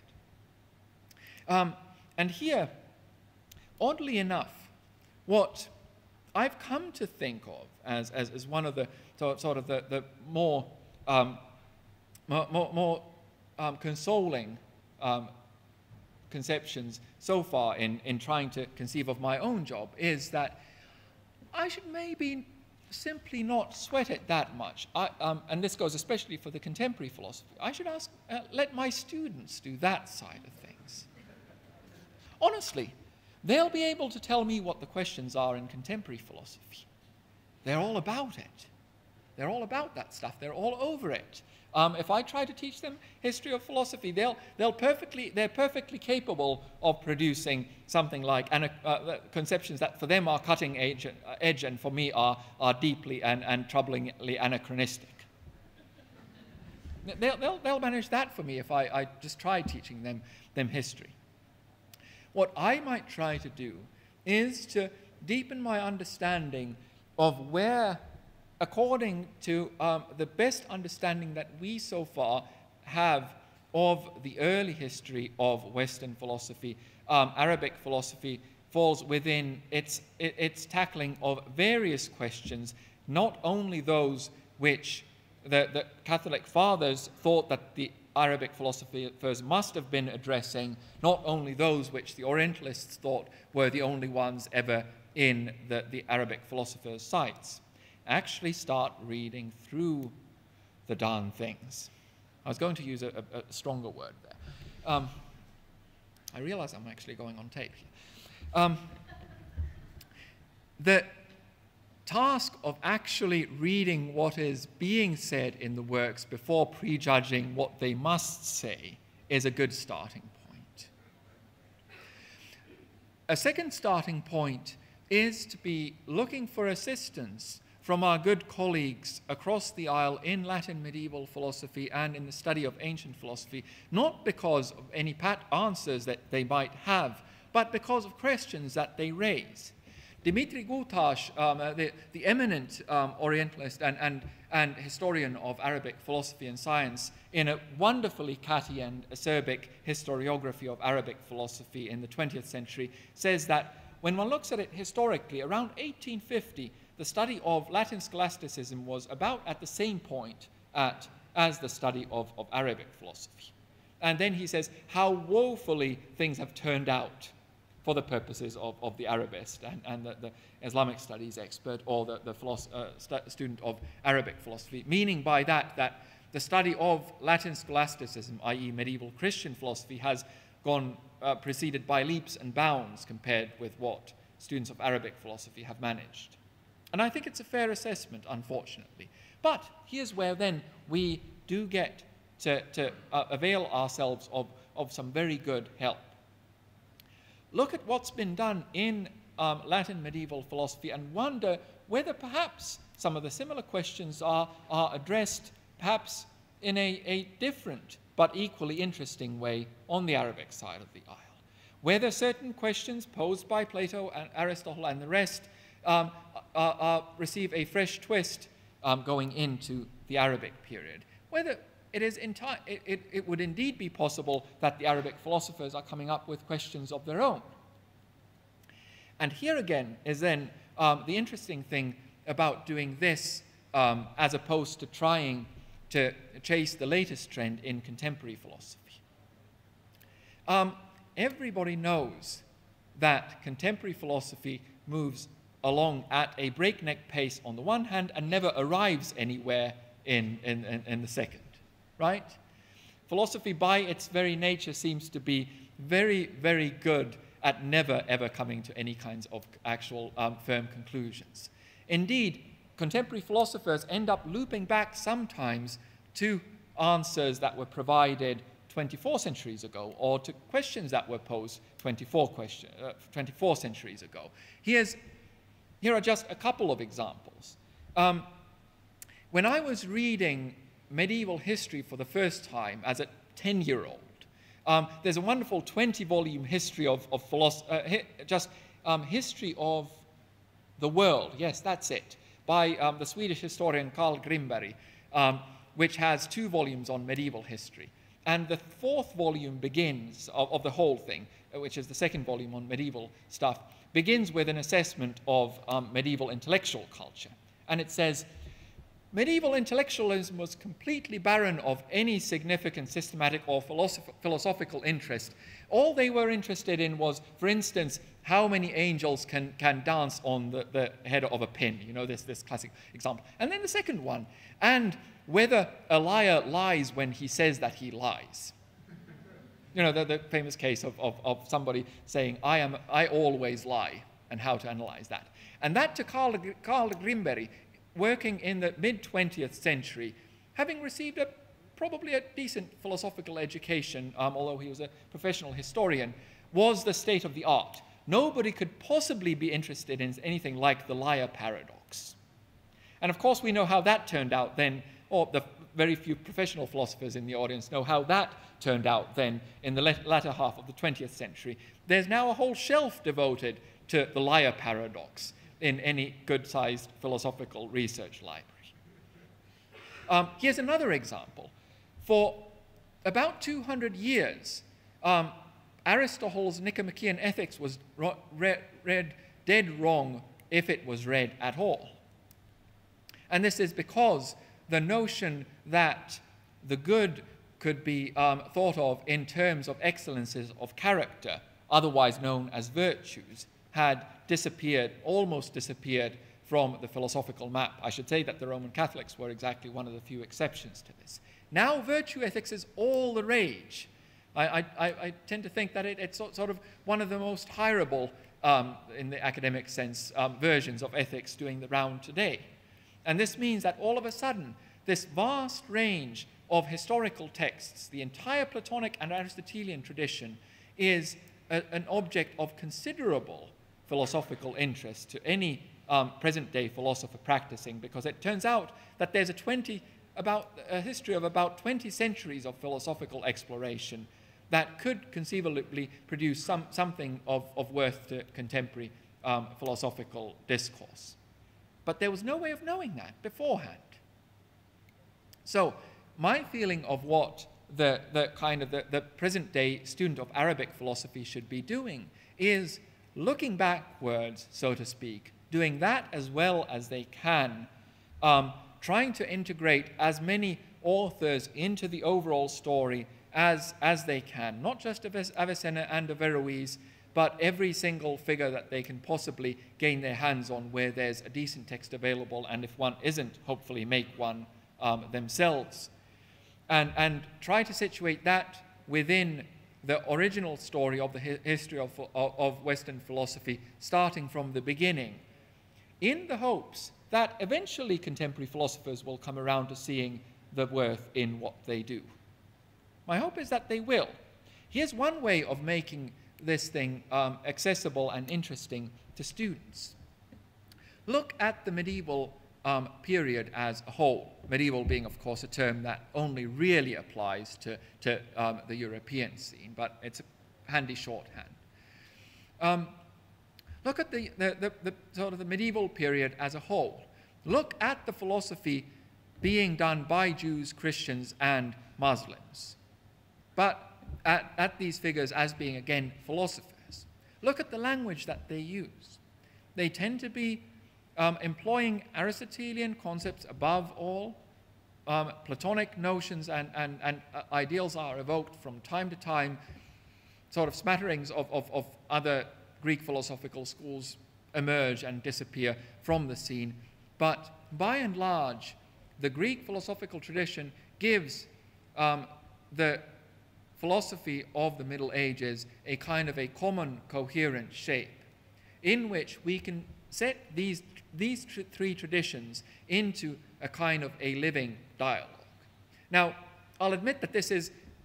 And here, oddly enough, what I've come to think of as one of the sort of the more consoling conceptions so far in trying to conceive of my own job is that I should maybe simply not sweat it that much. And this goes especially for the contemporary philosophy. I should let my students do that side of things. Honestly, they'll be able to tell me what the questions are in contemporary philosophy. They're all about it. They're all about that stuff. They're all over it. If I try to teach them history of philosophy, they're perfectly capable of producing something like conceptions that for them are cutting edge and for me are deeply and troublingly anachronistic. They'll manage that for me if I just try teaching them history. What I might try to do is to deepen my understanding of where, according to the best understanding that we so far have of the early history of Western philosophy, Arabic philosophy falls within its tackling of various questions, not only those which the Catholic fathers thought that the Arabic philosophers must have been addressing, not only those which the Orientalists thought were the only ones ever in the Arabic philosophers' sites. Actually start reading through the darn things. I was going to use a stronger word there. I realize I'm actually going on tape here. The task of actually reading what is being said in the works before prejudging what they must say is a good starting point. A second starting point is to be looking for assistance from our good colleagues across the aisle in Latin medieval philosophy and in the study of ancient philosophy, not because of any pat answers that they might have, but because of questions that they raise. Dimitri Gutash, the eminent Orientalist and historian of Arabic philosophy and science, in a wonderfully catty and acerbic historiography of Arabic philosophy in the 20th century, says that when one looks at it historically, around 1850, the study of Latin scholasticism was about at the same point as the study of Arabic philosophy. And then he says how woefully things have turned out for the purposes of the Arabist and the Islamic studies expert or the student of Arabic philosophy, meaning by that the study of Latin scholasticism, i.e. medieval Christian philosophy, has gone preceded by leaps and bounds compared with what students of Arabic philosophy have managed. And I think it's a fair assessment, unfortunately. But here's where then we do get to avail ourselves of some very good help. Look at what's been done in Latin medieval philosophy and wonder whether perhaps some of the similar questions are addressed perhaps in a different but equally interesting way on the Arabic side of the aisle. Whether certain questions posed by Plato and Aristotle and the rest receive a fresh twist going into the Arabic period. Whether it would indeed be possible that the Arabic philosophers are coming up with questions of their own. And here again is then the interesting thing about doing this as opposed to trying to chase the latest trend in contemporary philosophy. Everybody knows that contemporary philosophy moves along at a breakneck pace on the one hand and never arrives anywhere in the second. Right? Philosophy by its very nature seems to be very, very good at never ever coming to any kinds of actual firm conclusions. Indeed, contemporary philosophers end up looping back sometimes to answers that were provided 24 centuries ago, or to questions that were posed 24 centuries ago. Here are just a couple of examples. When I was reading medieval history for the first time as a 10-year-old, there's a wonderful 20-volume history of history of the world, yes, that's it, by the Swedish historian Carl Grimberg, which has 2 volumes on medieval history. And the 4th volume begins, of the whole thing, which is the 2nd volume on medieval stuff, begins with an assessment of medieval intellectual culture. And it says, medieval intellectualism was completely barren of any significant systematic or philosophical interest. All they were interested in was, for instance, how many angels can dance on the head of a pin, you know, this classic example. And then the second one, and whether a liar lies when he says that he lies. You know, the famous case of somebody saying, I always lie, and how to analyze that. And that to Carl Grimberg, working in the mid-20th century, having received probably a decent philosophical education, although he was a professional historian, was the state of the art. Nobody could possibly be interested in anything like the liar paradox. And of course we know how that turned out then, or the very few professional philosophers in the audience know how that turned out then in the latter half of the 20th century. There's now a whole shelf devoted to the liar paradox in any good-sized philosophical research library. Here's another example. For about 200 years, Aristotle's Nicomachean Ethics was read dead wrong if it was read at all. And this is because the notion that the good could be thought of in terms of excellences of character, otherwise known as virtues, had disappeared, almost disappeared from the philosophical map. I should say that the Roman Catholics were exactly one of the few exceptions to this. Now virtue ethics is all the rage. I tend to think that it's sort of one of the most hireable, in the academic sense, versions of ethics doing the round today. And this means that all of a sudden, this vast range of historical texts, the entire Platonic and Aristotelian tradition, is an object of considerable philosophical interest to any present-day philosopher practicing, because it turns out that there's a history of about 20 centuries of philosophical exploration that could conceivably produce something of worth to contemporary philosophical discourse. But there was no way of knowing that beforehand. So my feeling of what the present-day student of Arabic philosophy should be doing is looking backwards, so to speak, doing that as well as they can, trying to integrate as many authors into the overall story as they can, not just Avicenna and Averroes, but every single figure that they can possibly gain their hands on where there's a decent text available, and if one isn't, hopefully make one themselves. And try to situate that within the original story of the history of Western philosophy, starting from the beginning, in the hopes that eventually contemporary philosophers will come around to seeing the worth in what they do. My hope is that they will. Here's one way of making this thing accessible and interesting to students. Look at the medieval period as a whole. Medieval being, of course, a term that only really applies to the European scene, but it's a handy shorthand. Look at the sort of the medieval period as a whole. Look at the philosophy being done by Jews, Christians, and Muslims, but at these figures as being, again, philosophers. Look at the language that they use. They tend to be employing Aristotelian concepts above all. Platonic notions and ideals are evoked from time to time. Sort of smatterings of other Greek philosophical schools emerge and disappear from the scene. But by and large, the Greek philosophical tradition gives the philosophy of the Middle Ages a kind of a common, coherent shape in which we can set these three traditions into a kind of a living dialogue. Now, I'll admit that this is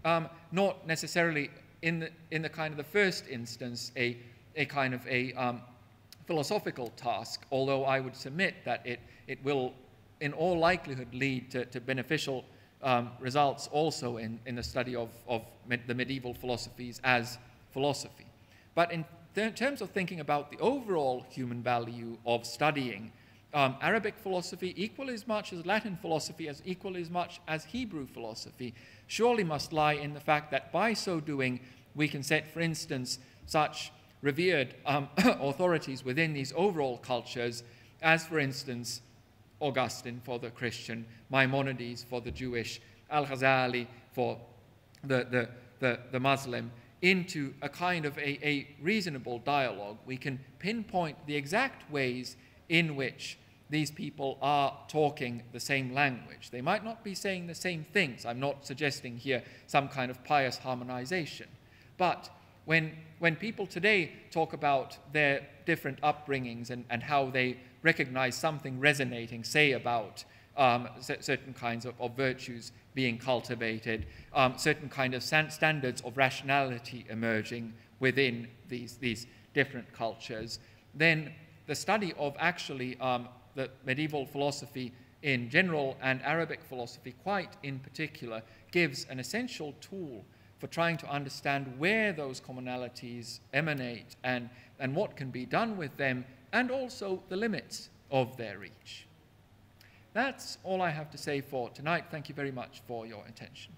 not necessarily in the kind of the first instance a kind of a philosophical task, although I would submit that it will in all likelihood lead to beneficial results also in the study of the medieval philosophies as philosophy. But in terms of thinking about the overall human value of studying Arabic philosophy, equally as much as Latin philosophy, as equally as much as Hebrew philosophy, surely must lie in the fact that by so doing we can set, for instance, such revered authorities within these overall cultures as, for instance, Augustine for the Christian, Maimonides for the Jewish, Al-Ghazali for the Muslim, into a kind of a reasonable dialogue. We can pinpoint the exact ways in which these people are talking the same language. They might not be saying the same things. I'm not suggesting here some kind of pious harmonization. But when people today talk about their different upbringings and how they recognize something resonating, say about certain kinds of virtues being cultivated, certain kind of standards of rationality emerging within these different cultures, then the study of actually the medieval philosophy in general and Arabic philosophy quite in particular gives an essential tool for trying to understand where those commonalities emanate and what can be done with them, and also the limits of their reach. That's all I have to say for tonight. Thank you very much for your attention.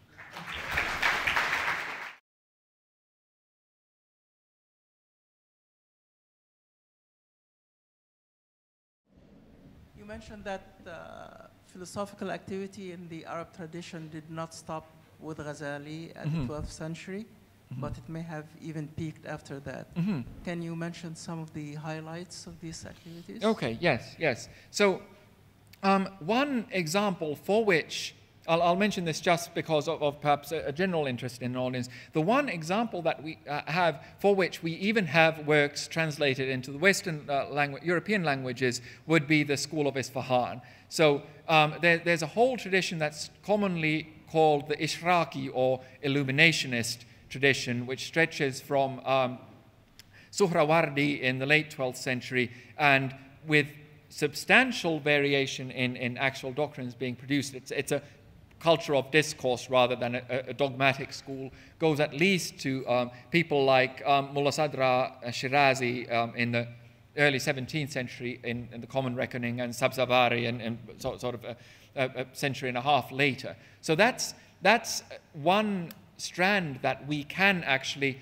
You mentioned that philosophical activity in the Arab tradition did not stop with Ghazali at the 12th century, but it may have even peaked after that. Can you mention some of the highlights of these activities? Okay, yes. So one example for which, I'll mention this just because of perhaps a general interest in the audience. The one example that we have for which we even have works translated into the Western European languages would be the School of Isfahan. So there's a whole tradition that's commonly called the Ishraqi or Illuminationist tradition, which stretches from Suhrawardi in the late 12th century, and with substantial variation in actual doctrines being produced. It's a culture of discourse rather than a dogmatic school. Goes at least to people like Mullah Sadra Shirazi in the early 17th century in the Common Reckoning, and Sabzavari and sort of a century and a half later. So that's one strand that we can actually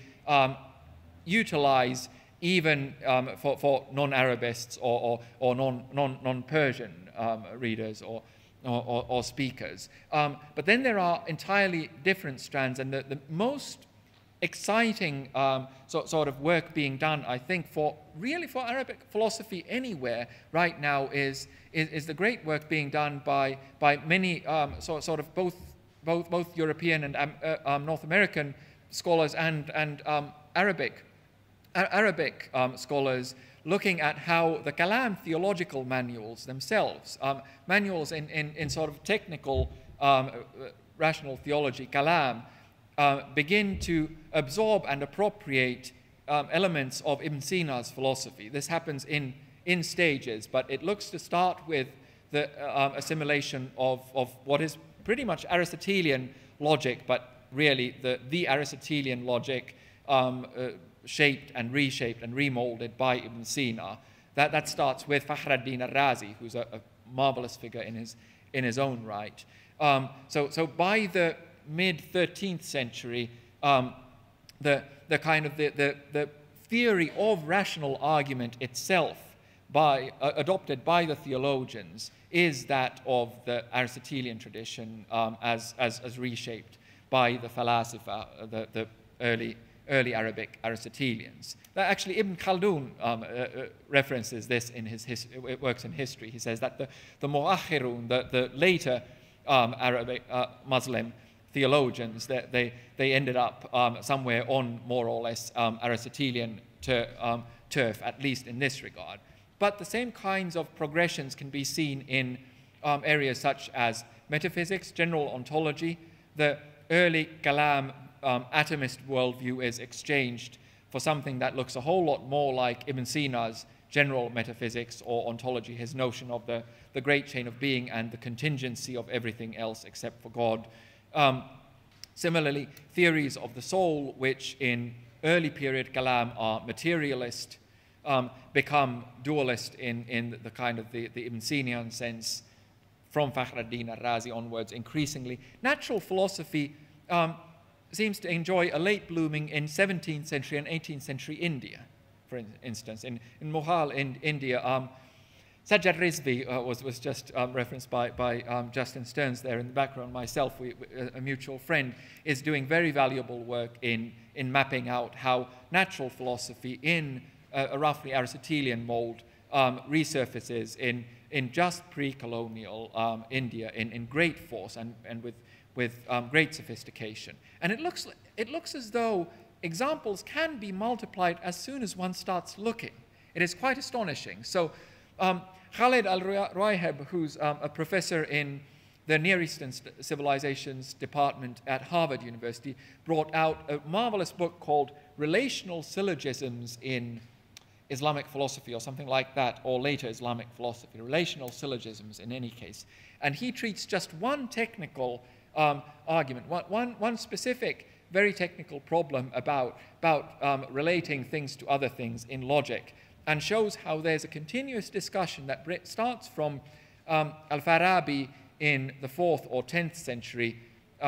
utilize even for non-Arabists or non-Persian readers or speakers. But then there are entirely different strands, and the most exciting sort of work being done, I think, for Arabic philosophy anywhere right now is the great work being done by many sort of both European and North American scholars and Arabic scholars, looking at how the Kalam theological manuals themselves, manuals in sort of technical rational theology, Kalam, begin to absorb and appropriate elements of Ibn Sina's philosophy. This happens in stages, but it looks to start with the assimilation of what is pretty much Aristotelian logic, but really the Aristotelian logic shaped and reshaped and remolded by Ibn Sina. That starts with Fakhruddin al-Razi, who's a marvelous figure in his own right. So by the mid-13th century, the theory of rational argument itself, adopted by the theologians, is that of the Aristotelian tradition as reshaped by the falasifa, the early Arabic Aristotelians. Actually, Ibn Khaldun references this in his works in history. He says that the Mu'akhirun, the later Arabic Muslim theologians, that they ended up somewhere on more or less Aristotelian turf, at least in this regard. But the same kinds of progressions can be seen in areas such as metaphysics, general ontology, the early Kalam atomist worldview is exchanged for something that looks a whole lot more like Ibn Sina's general metaphysics or ontology, his notion of the great chain of being and the contingency of everything else except for God. Similarly, theories of the soul, which in early period Kalam are materialist, become dualist in the kind of the Ibn Sina's sense from Fakhruddin al-Razi onwards increasingly. Natural philosophy seems to enjoy a late blooming in 17th century and 18th century India, for instance. In Mughal, in India, Sajjad Rizvi was just referenced by Justin Stearns there in the background. Myself, a mutual friend, is doing very valuable work in mapping out how natural philosophy in a roughly Aristotelian mold resurfaces in just pre-colonial India in great force and with great sophistication. And it looks as though examples can be multiplied as soon as one starts looking. It is quite astonishing. So Khaled al-Ruayheb, who's a professor in the Near Eastern Civilizations Department at Harvard University, brought out a marvelous book called Relational Syllogisms in Islamic Philosophy, or something like that, or later Islamic philosophy, relational syllogisms in any case. And he treats just one technical argument, one specific, very technical problem about relating things to other things in logic, and shows how there's a continuous discussion that starts from Al-Farabi in the 4th or 10th century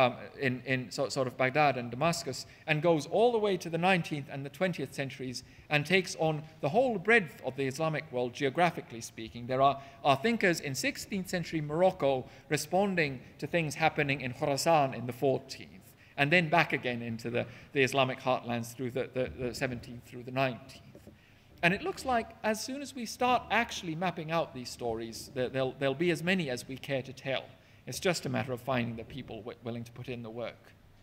in sort of Baghdad and Damascus, and goes all the way to the 19th and the 20th centuries and takes on the whole breadth of the Islamic world, geographically speaking. There are thinkers in 16th century Morocco responding to things happening in Khorasan in the 14th, and then back again into the Islamic heartlands through the 17th through the 19th. And it looks like as soon as we start actually mapping out these stories, there'll be as many as we care to tell. It's just a matter of finding the people willing to put in the work.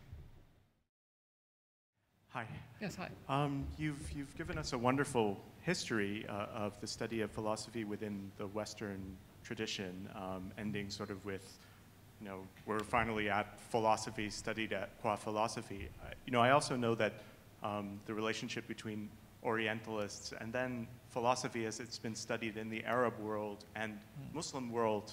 Hi. Yes, hi. You've given us a wonderful history of the study of philosophy within the Western tradition, ending sort of with, we're finally at philosophy studied at qua philosophy. I also know that the relationship between Orientalists and then philosophy as it's been studied in the Arab world and Muslim world,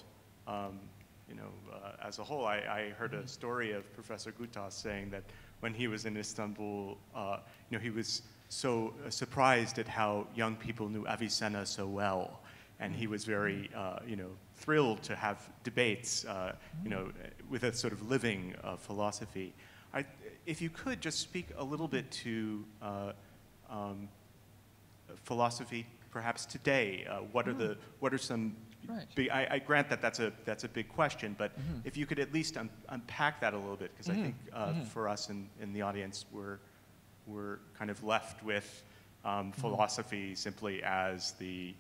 as a whole. I heard a story of Professor Gutas saying that when he was in Istanbul, he was so surprised at how young people knew Avicenna so well, and he was very, thrilled to have debates, with a sort of living philosophy. If you could just speak a little bit to philosophy, perhaps today. What are some? Right. I grant that that's a big question, but if you could at least unpack that a little bit, because I think for us in the audience, we're kind of left with philosophy simply as the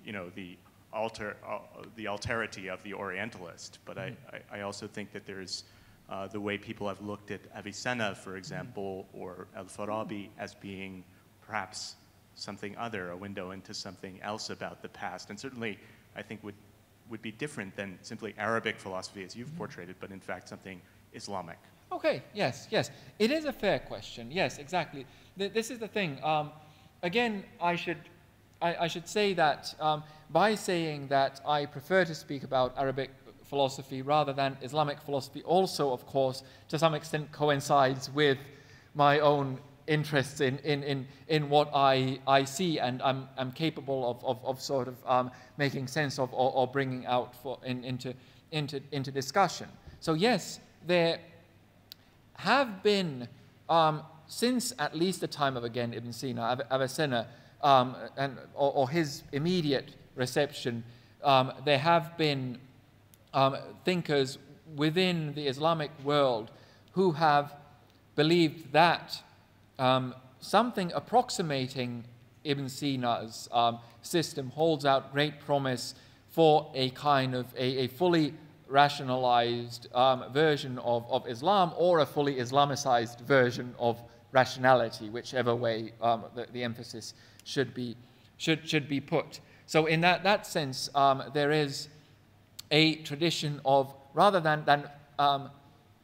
alterity of the Orientalist. But I also think that there's the way people have looked at Avicenna, for example, or Al-Farabi as being perhaps something other, a window into something else about the past, and certainly I think would be different than simply Arabic philosophy as you've portrayed it, but in fact something Islamic. Okay, yes. It is a fair question. Yes, exactly. This is the thing. Again, I should say that by saying that I prefer to speak about Arabic philosophy rather than Islamic philosophy also, of course, to some extent coincides with my own interests in what I see and I'm capable of sort of making sense of or bringing out into discussion. So yes, there have been since at least the time of again Ibn Sina, Avicenna, or his immediate reception, there have been thinkers within the Islamic world who have believed that something approximating Ibn Sina's system holds out great promise for a kind of a fully rationalized version of Islam, or a fully Islamicized version of rationality, whichever way the emphasis should be put. So in that sense, there is a tradition of, rather than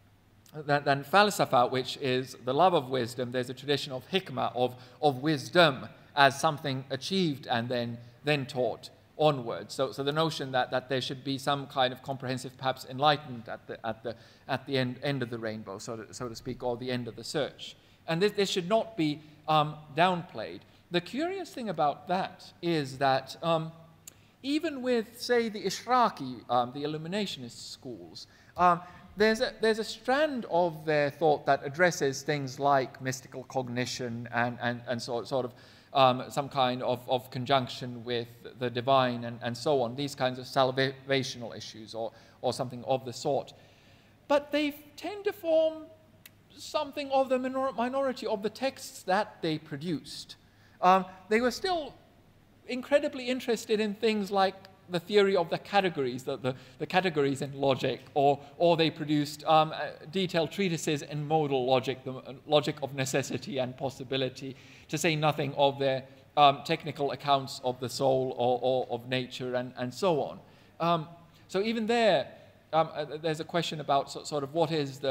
than falsafa, which is the love of wisdom. There's a tradition of hikmah, of wisdom as something achieved and then taught onwards. So the notion that there should be some kind of comprehensive, perhaps enlightenment at the end of the rainbow, so to speak, or the end of the search. And this should not be downplayed. The curious thing about that is that even with, say, the Ishraqi, the Illuminationist schools, there's a strand of their thought that addresses things like mystical cognition and sort of some kind of conjunction with the divine and so on, these kinds of salvational issues or something of the sort. But they tend to form something of the minority of the texts that they produced. They were still incredibly interested in things like the theory of the categories, the categories in logic, or they produced detailed treatises in modal logic, the logic of necessity and possibility, to say nothing of their technical accounts of the soul or of nature and so on. So even there's a question about sort of what is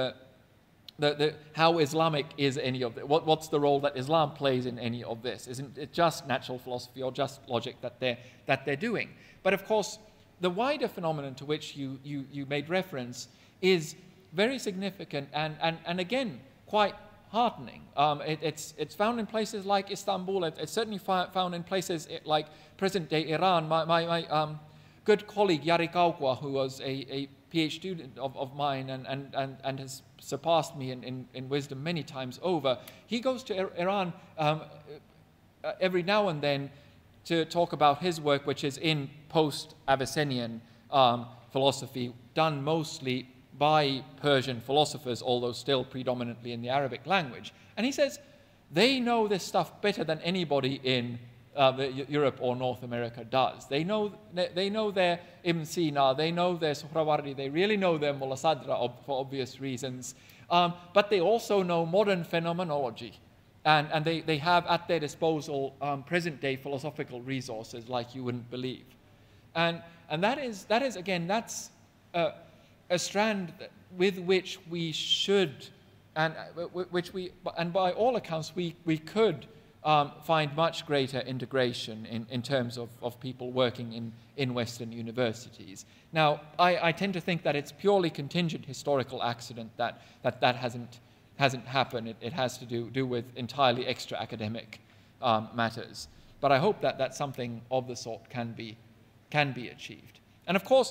how Islamic is any of it. What's the role that Islam plays in any of this? Isn't it just natural philosophy or just logic that they're doing? But of course, the wider phenomenon to which you made reference is very significant and again quite heartening. It's found in places like Istanbul. It's certainly found in places like present-day Iran. My good colleague Yari Kaukwa, who was a PhD student of mine and has surpassed me in wisdom many times over, he goes to Iran every now and then to talk about his work, which is in post-Avicennian philosophy, done mostly by Persian philosophers, although still predominantly in the Arabic language. And he says they know this stuff better than anybody in Europe or North America does. They know their Ibn Sina, they know their Suhrawardi, they really know their Mulla Sadra for obvious reasons, but they also know modern phenomenology. And they have at their disposal present-day philosophical resources like you wouldn't believe. And that is again, that's a strand with which we should, and by all accounts, we could find much greater integration in terms of people working in Western universities. Now, I tend to think that it's purely contingent historical accident that hasn't happened. It has to do with entirely extra academic matters. But I hope that something of the sort can be achieved. And of course,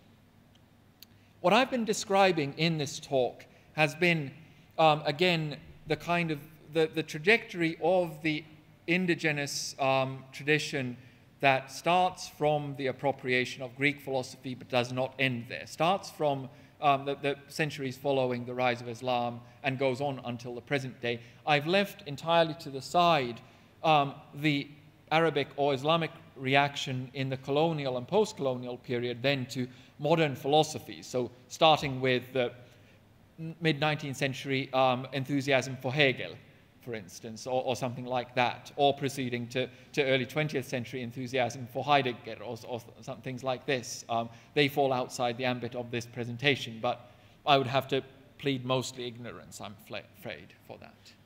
what I've been describing in this talk has been, again, the kind of the trajectory of the indigenous tradition that starts from the appropriation of Greek philosophy but does not end there. Starts from the centuries following the rise of Islam and goes on until the present day. I've left entirely to the side the Arabic or Islamic reaction in the colonial and post-colonial period then to modern philosophies. So starting with the mid-19th century enthusiasm for Hegel, for instance, or something like that, or proceeding to early 20th century enthusiasm for Heidegger or some things like this. They fall outside the ambit of this presentation, but I would have to plead mostly ignorance, I'm afraid, for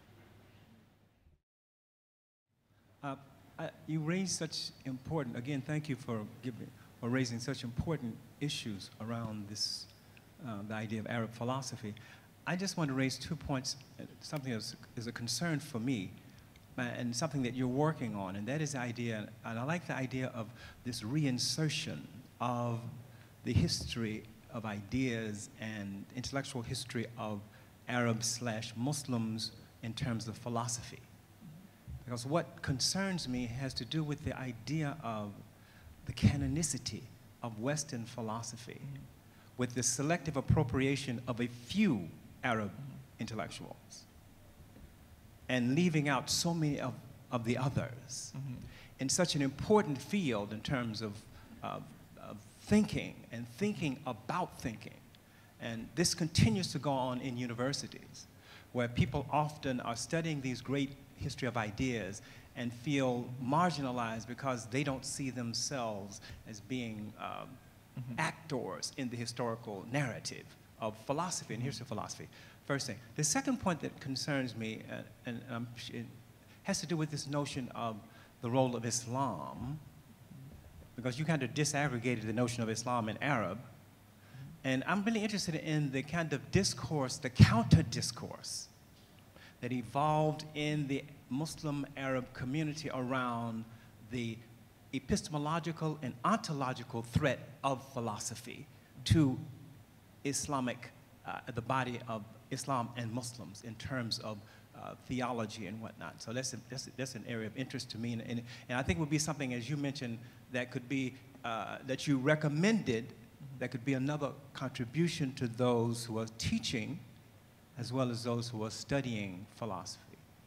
that. You raised such important, again, thank you for raising such important issues around this, the idea of Arab philosophy. I just want to raise 2 points, something that is a concern for me, and something that you're working on, and that is the idea, and I like the idea of this reinsertion of the history of ideas and intellectual history of Arabs/Muslims in terms of philosophy. Because what concerns me has to do with the idea of the canonicity of Western philosophy, with the selective appropriation of a few Arab intellectuals, and leaving out so many of the others in such an important field in terms of thinking and thinking about thinking. And this continues to go on in universities, where people often are studying these great history of ideas and feel marginalized because they don't see themselves as being actors in the historical narrative of philosophy and history of philosophy. first thing. The second point that concerns me, it has to do with this notion of the role of Islam, because you kind of disaggregated the notion of Islam in Arab. And I'm really interested in the kind of discourse, the counter-discourse that evolved in the Muslim Arab community around the epistemological and ontological threat of philosophy to Islamic, the body of Islam and Muslims in terms of theology and whatnot. So that's an area of interest to me. And I think would be something, as you mentioned, that could be, that you recommended, that could be another contribution to those who are teaching as well as those who are studying philosophy.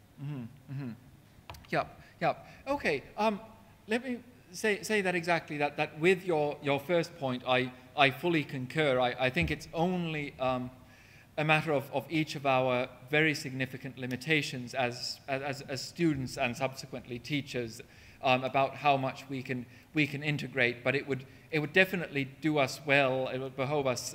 Yep. Okay, let me say that exactly, that with your first point, I fully concur. I think it's only a matter of each of our very significant limitations as students and subsequently teachers about how much we can integrate. But it would definitely do us well. It would behove us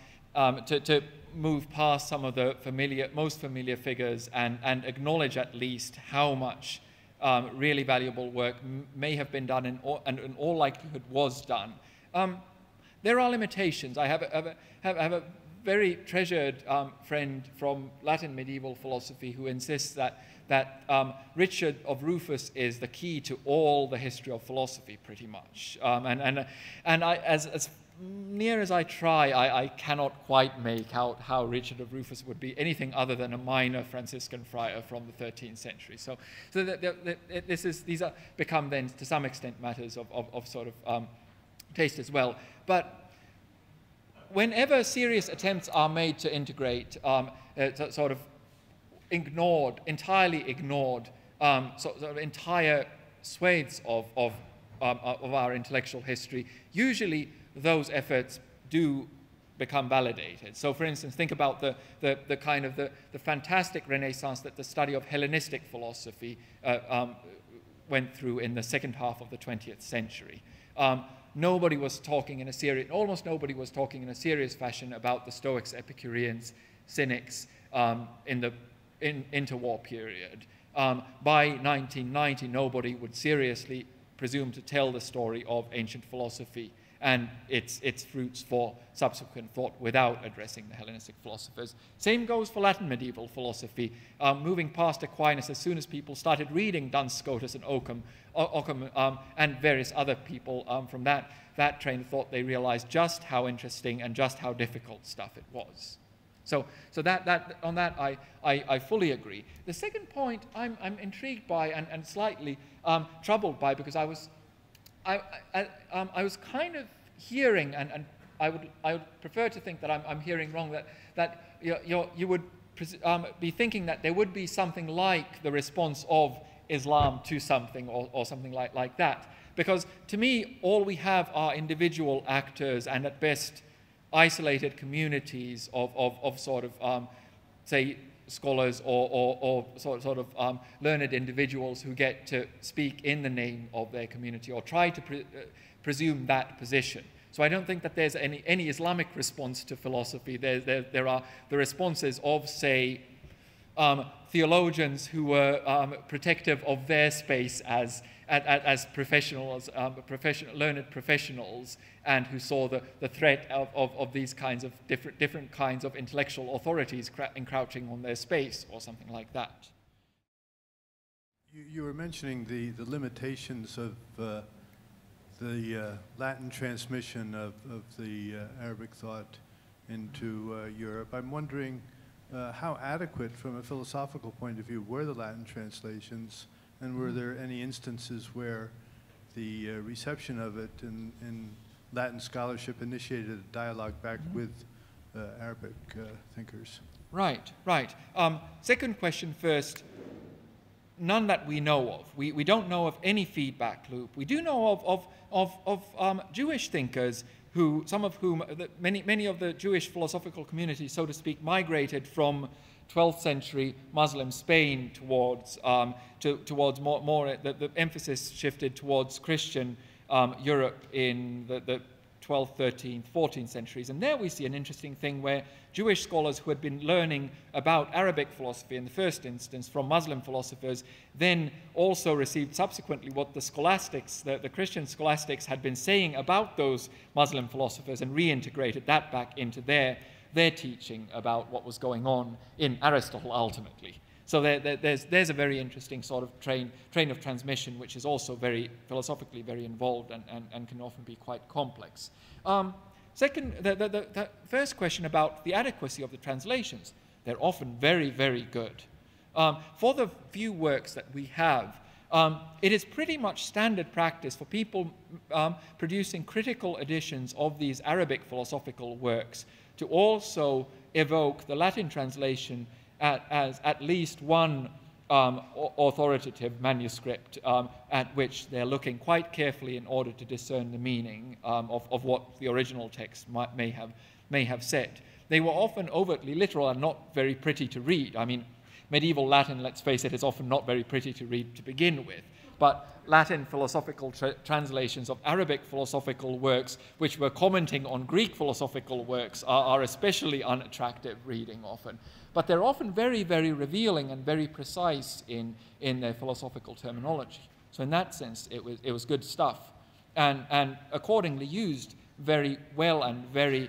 to move past some of the most familiar figures and acknowledge at least how much really valuable work may have been done and in all likelihood was done. There are limitations. I have a very treasured friend from Latin medieval philosophy who insists that Richard of Rufus is the key to all the history of philosophy, pretty much. And I, as near as I try, I cannot quite make out how Richard of Rufus would be anything other than a minor Franciscan friar from the 13th century. So these are become then to some extent matters of sort of taste as well. But whenever serious attempts are made to integrate, sort of entirely ignored, sort of entire swathes of our intellectual history, usually those efforts do become validated. So, for instance, think about the kind of the fantastic renaissance that the study of Hellenistic philosophy went through in the second half of the 20th century. Nobody was talking in a serious, almost nobody was talking in a serious fashion about the Stoics, Epicureans, Cynics in the interwar period. By 1990, nobody would seriously presume to tell the story of ancient philosophy and its fruits for subsequent thought without addressing the Hellenistic philosophers. Same goes for Latin medieval philosophy. Moving past Aquinas, as soon as people started reading Duns Scotus and Occam and various other people from that train of thought, they realized just how interesting and just how difficult stuff it was. So on that I fully agree. The second point I'm intrigued by and slightly troubled by, because I was kind of hearing, and I would prefer to think that I'm hearing wrong, that you would be thinking that there would be something like the response of Islam to something or something like that. Because to me, all we have are individual actors and at best isolated communities of sort of, say, scholars or sort of learned individuals who get to speak in the name of their community or try to presume that position. So I don't think that there's any Islamic response to philosophy. There are the responses of, say, theologians who were protective of their space as professionals, learned professionals, and who saw the threat of these kinds of different kinds of intellectual authorities encroaching on their space or something like that. You were mentioning the limitations of the Latin transmission of the Arabic thought into Europe. I'm wondering how adequate from a philosophical point of view were the Latin translations, and were there any instances where the reception of it in Latin scholarship initiated a dialogue back with Arabic thinkers? Right. Second question first. None that we know of. We don't know of any feedback loop. We do know of Jewish thinkers who, some of whom, many of the Jewish philosophical community, so to speak, migrated from 12th century Muslim Spain towards more the emphasis shifted towards Christian Europe in the 12th, 13th, 14th centuries. And there we see an interesting thing where Jewish scholars who had been learning about Arabic philosophy in the first instance from Muslim philosophers then also received subsequently what the scholastics, the Christian scholastics had been saying about those Muslim philosophers and reintegrated that back into their teaching about what was going on in Aristotle ultimately. So there's a very interesting sort of train of transmission, which is also very philosophically very involved and can often be quite complex. Second, the first question about the adequacy of the translations. They're often very, very good. For the few works that we have, it is pretty much standard practice for people producing critical editions of these Arabic philosophical works to also evoke the Latin translation as at least one authoritative manuscript at which they're looking quite carefully in order to discern the meaning of what the original text may have said. They were often overtly literal and not very pretty to read. I mean, medieval Latin, let's face it, is often not very pretty to read to begin with. But Latin philosophical translations of Arabic philosophical works, which were commenting on Greek philosophical works, are especially unattractive reading often. But they're often very, very revealing and very precise in their philosophical terminology. So in that sense, it was good stuff, and accordingly used very well and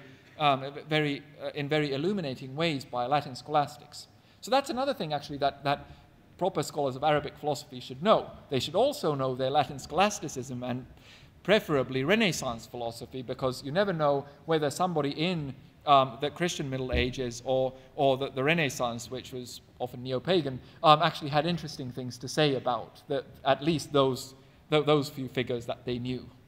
in very illuminating ways by Latin scholastics. So that's another thing, actually, that proper scholars of Arabic philosophy should know. They should also know their Latin scholasticism and preferably Renaissance philosophy, because you never know whether somebody in the Christian Middle Ages or the Renaissance, which was often neo-pagan, actually had interesting things to say about at least those few figures that they knew.